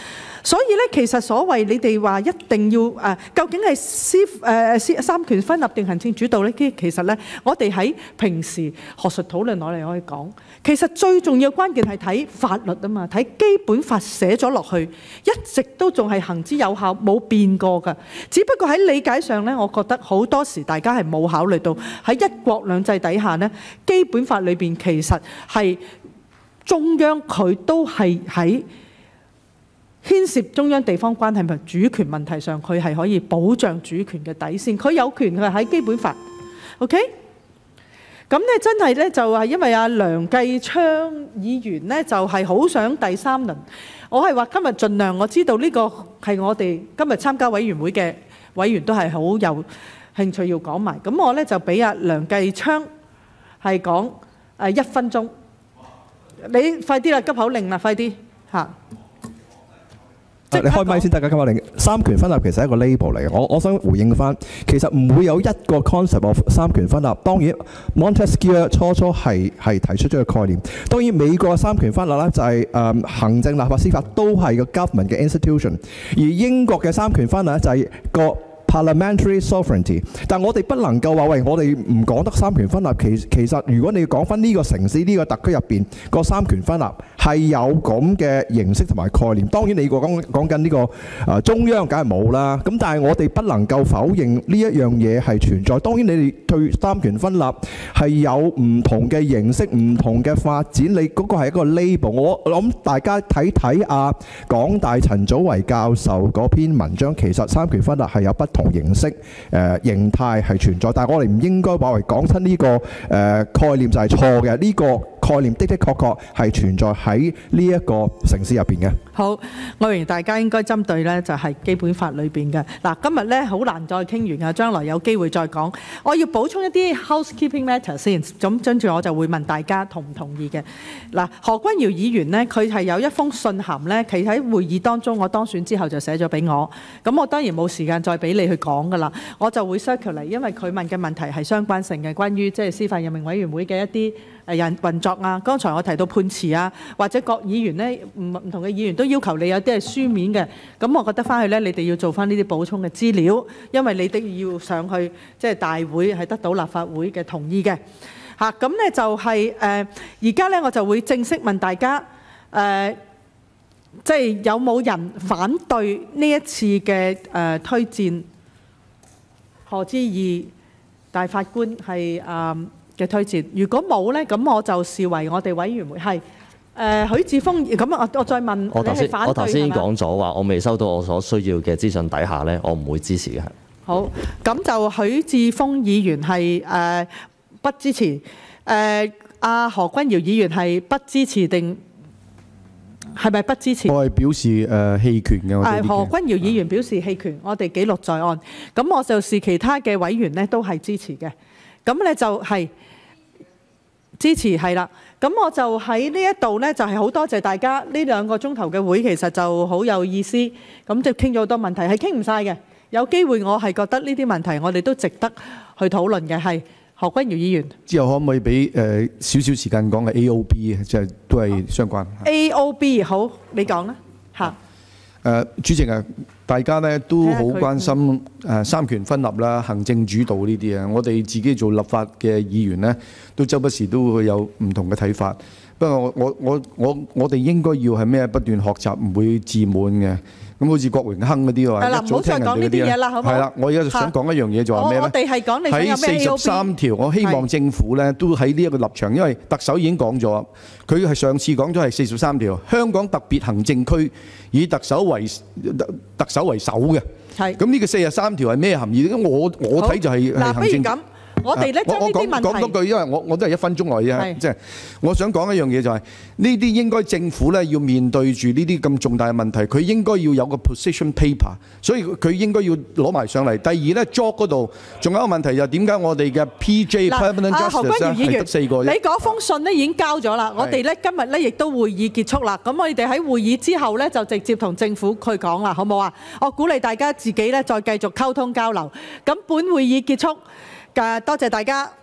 所以咧，其實所謂你哋話一定要誒、呃，究竟係司誒司三權分立定行政主導咧？其實咧，我哋喺平時學術討論我哋可以講，其實最重要關鍵係睇法律啊嘛，睇基本法寫咗落去，一直都仲係行之有效，冇變過㗎。只不過喺理解上咧，我覺得好多時大家係冇考慮到喺一國兩制底下咧，基本法裏邊其實係中央佢都係喺牽涉中央地方關係同主權問題上，佢係可以保障主權嘅底線。佢有權佢係喺基本法 ，OK？ 咁咧真係咧就係因為阿梁繼昌議員咧就係好想第三輪。我係話今日盡量，我知道呢個係我哋今日參加委員會嘅委員都係好有興趣要講埋。咁我咧就俾阿梁繼昌係講誒一分鐘。你快啲啦，急口令啦，快啲嚇！ 你開咪先，大家急口令。三權分立其實係一個 label 嚟嘅，我我想回應翻，其實唔會有一個 concept of 三權分立。當然 Montesquieu 初初係係提出咗個概念。當然美國嘅三權分立咧就係、是、誒、呃、行政、立法、司法都係個 government 嘅 institution， 而英國嘅三權分立咧就係個Parliamentary sovereignty， 但我哋不能夠話喂，我哋唔講得三權分立。其其實如果你要講翻呢個城市呢、呢個特區入邊個三權分立係有咁嘅形式同埋概念。當然你講講緊呢個誒、呃、中央梗係冇啦。咁但係我哋不能夠否認呢一樣嘢係存在。當然你哋對三權分立係有唔同嘅形式、唔同嘅發展。你嗰個係一個 label。我諗大家睇睇啊，港大陳祖為教授嗰篇文章，其實三權分立係有不同形式、誒、呃、形態係存在，但係我哋唔應該話為講親呢個誒、呃、概念就係錯嘅。呢、這個概念的的確確係存在喺呢一個城市入邊嘅。好，我認為大家應該針對呢就係基本法裏邊嘅。嗱，今日呢好難再傾完啊，將來有機會再講。我要補充一啲 housekeeping matter 先，咁跟住我就會問大家同唔同意嘅。嗱，何君堯議員呢，佢係有一封信函呢，佢喺會議當中，我當選之後就寫咗俾我。咁我當然冇時間再俾你去講㗎啦，我就會 circulate，因為佢問嘅問題係相關性嘅，關於即係司法任命委員會嘅一啲誒人運作啊。剛才我提到判詞啊，或者各議員呢，唔唔同嘅議員都要求你有啲係書面嘅。咁我覺得翻去呢，你哋要做翻呢啲補充嘅資料，因為你哋要上去即係大會係得到立法會嘅同意嘅嚇。咁呢就係誒而家呢，我就會正式問大家誒。呃即係有冇人反對呢一次嘅誒、呃、推薦賀知義大法官係誒嘅推薦？如果冇呢，咁我就視為我哋委員會係誒許智峯。咁我我再問， 我頭先我頭先係講咗話，我未收到我所需要嘅資訊底下呢，我唔會支持嘅。 好，咁就許智峯議員係誒、呃、不支持。誒、呃、阿何君堯議員係不支持定？係咪不支持？ 我係表示誒棄權嘅。我誒何君堯議員表示棄權，我哋記錄在案。咁我就視其他嘅委員呢都係支持嘅。咁咧就係支持係啦。咁我就喺呢一度呢，就係好多謝大家呢兩個鐘頭嘅會，其實就好有意思。咁就傾咗好多問題，係傾唔晒嘅。有機會我係覺得呢啲問題我哋都值得去討論嘅。係何君堯議員之後可唔可以俾誒少少時間講嘅 A O B 即係都係相關。 A O B 好，你講啦嚇。 誒主席啊，大家咧都好關心誒三權分立啦、行政主導呢啲啊。我哋自己做立法嘅議員咧，都周不時都會有唔同嘅睇法。不過我我我我我哋應該要係咩？不斷學習，唔會自滿嘅。咁好似郭榮鏗嗰啲話，一早聽人哋嗰啲咧，係啦，我而家就想講一樣嘢，就話咩咧？ 我哋係講你想有咩 A O B？喺四十三條，我希望政府咧都喺呢一個立場，因為特首已經講咗，佢係上次講咗係四十三條，香港特別行政區以特首為特首為首嘅。係。咁呢個四十三條係咩含義？我我睇就係係行政。我哋咧將呢啲問題， 講多句，因為我我都係一分鐘內啫，即係我想講一樣嘢就係呢啲應該政府咧要面對住呢啲咁重大嘅問題，佢應該要有個 position paper，所以佢應該要攞埋上嚟。第二咧 job 嗰度仲有一個問題就係點解我哋嘅 P J permanent justice 係得四個啫？ 你嗰封信咧已經交咗啦，我哋咧今日咧亦都會議結束啦。咁我哋喺會議之後咧就直接同政府去講啦，好唔好啊？我鼓勵大家自己咧再繼續溝通交流。咁本會議結束。多謝大家。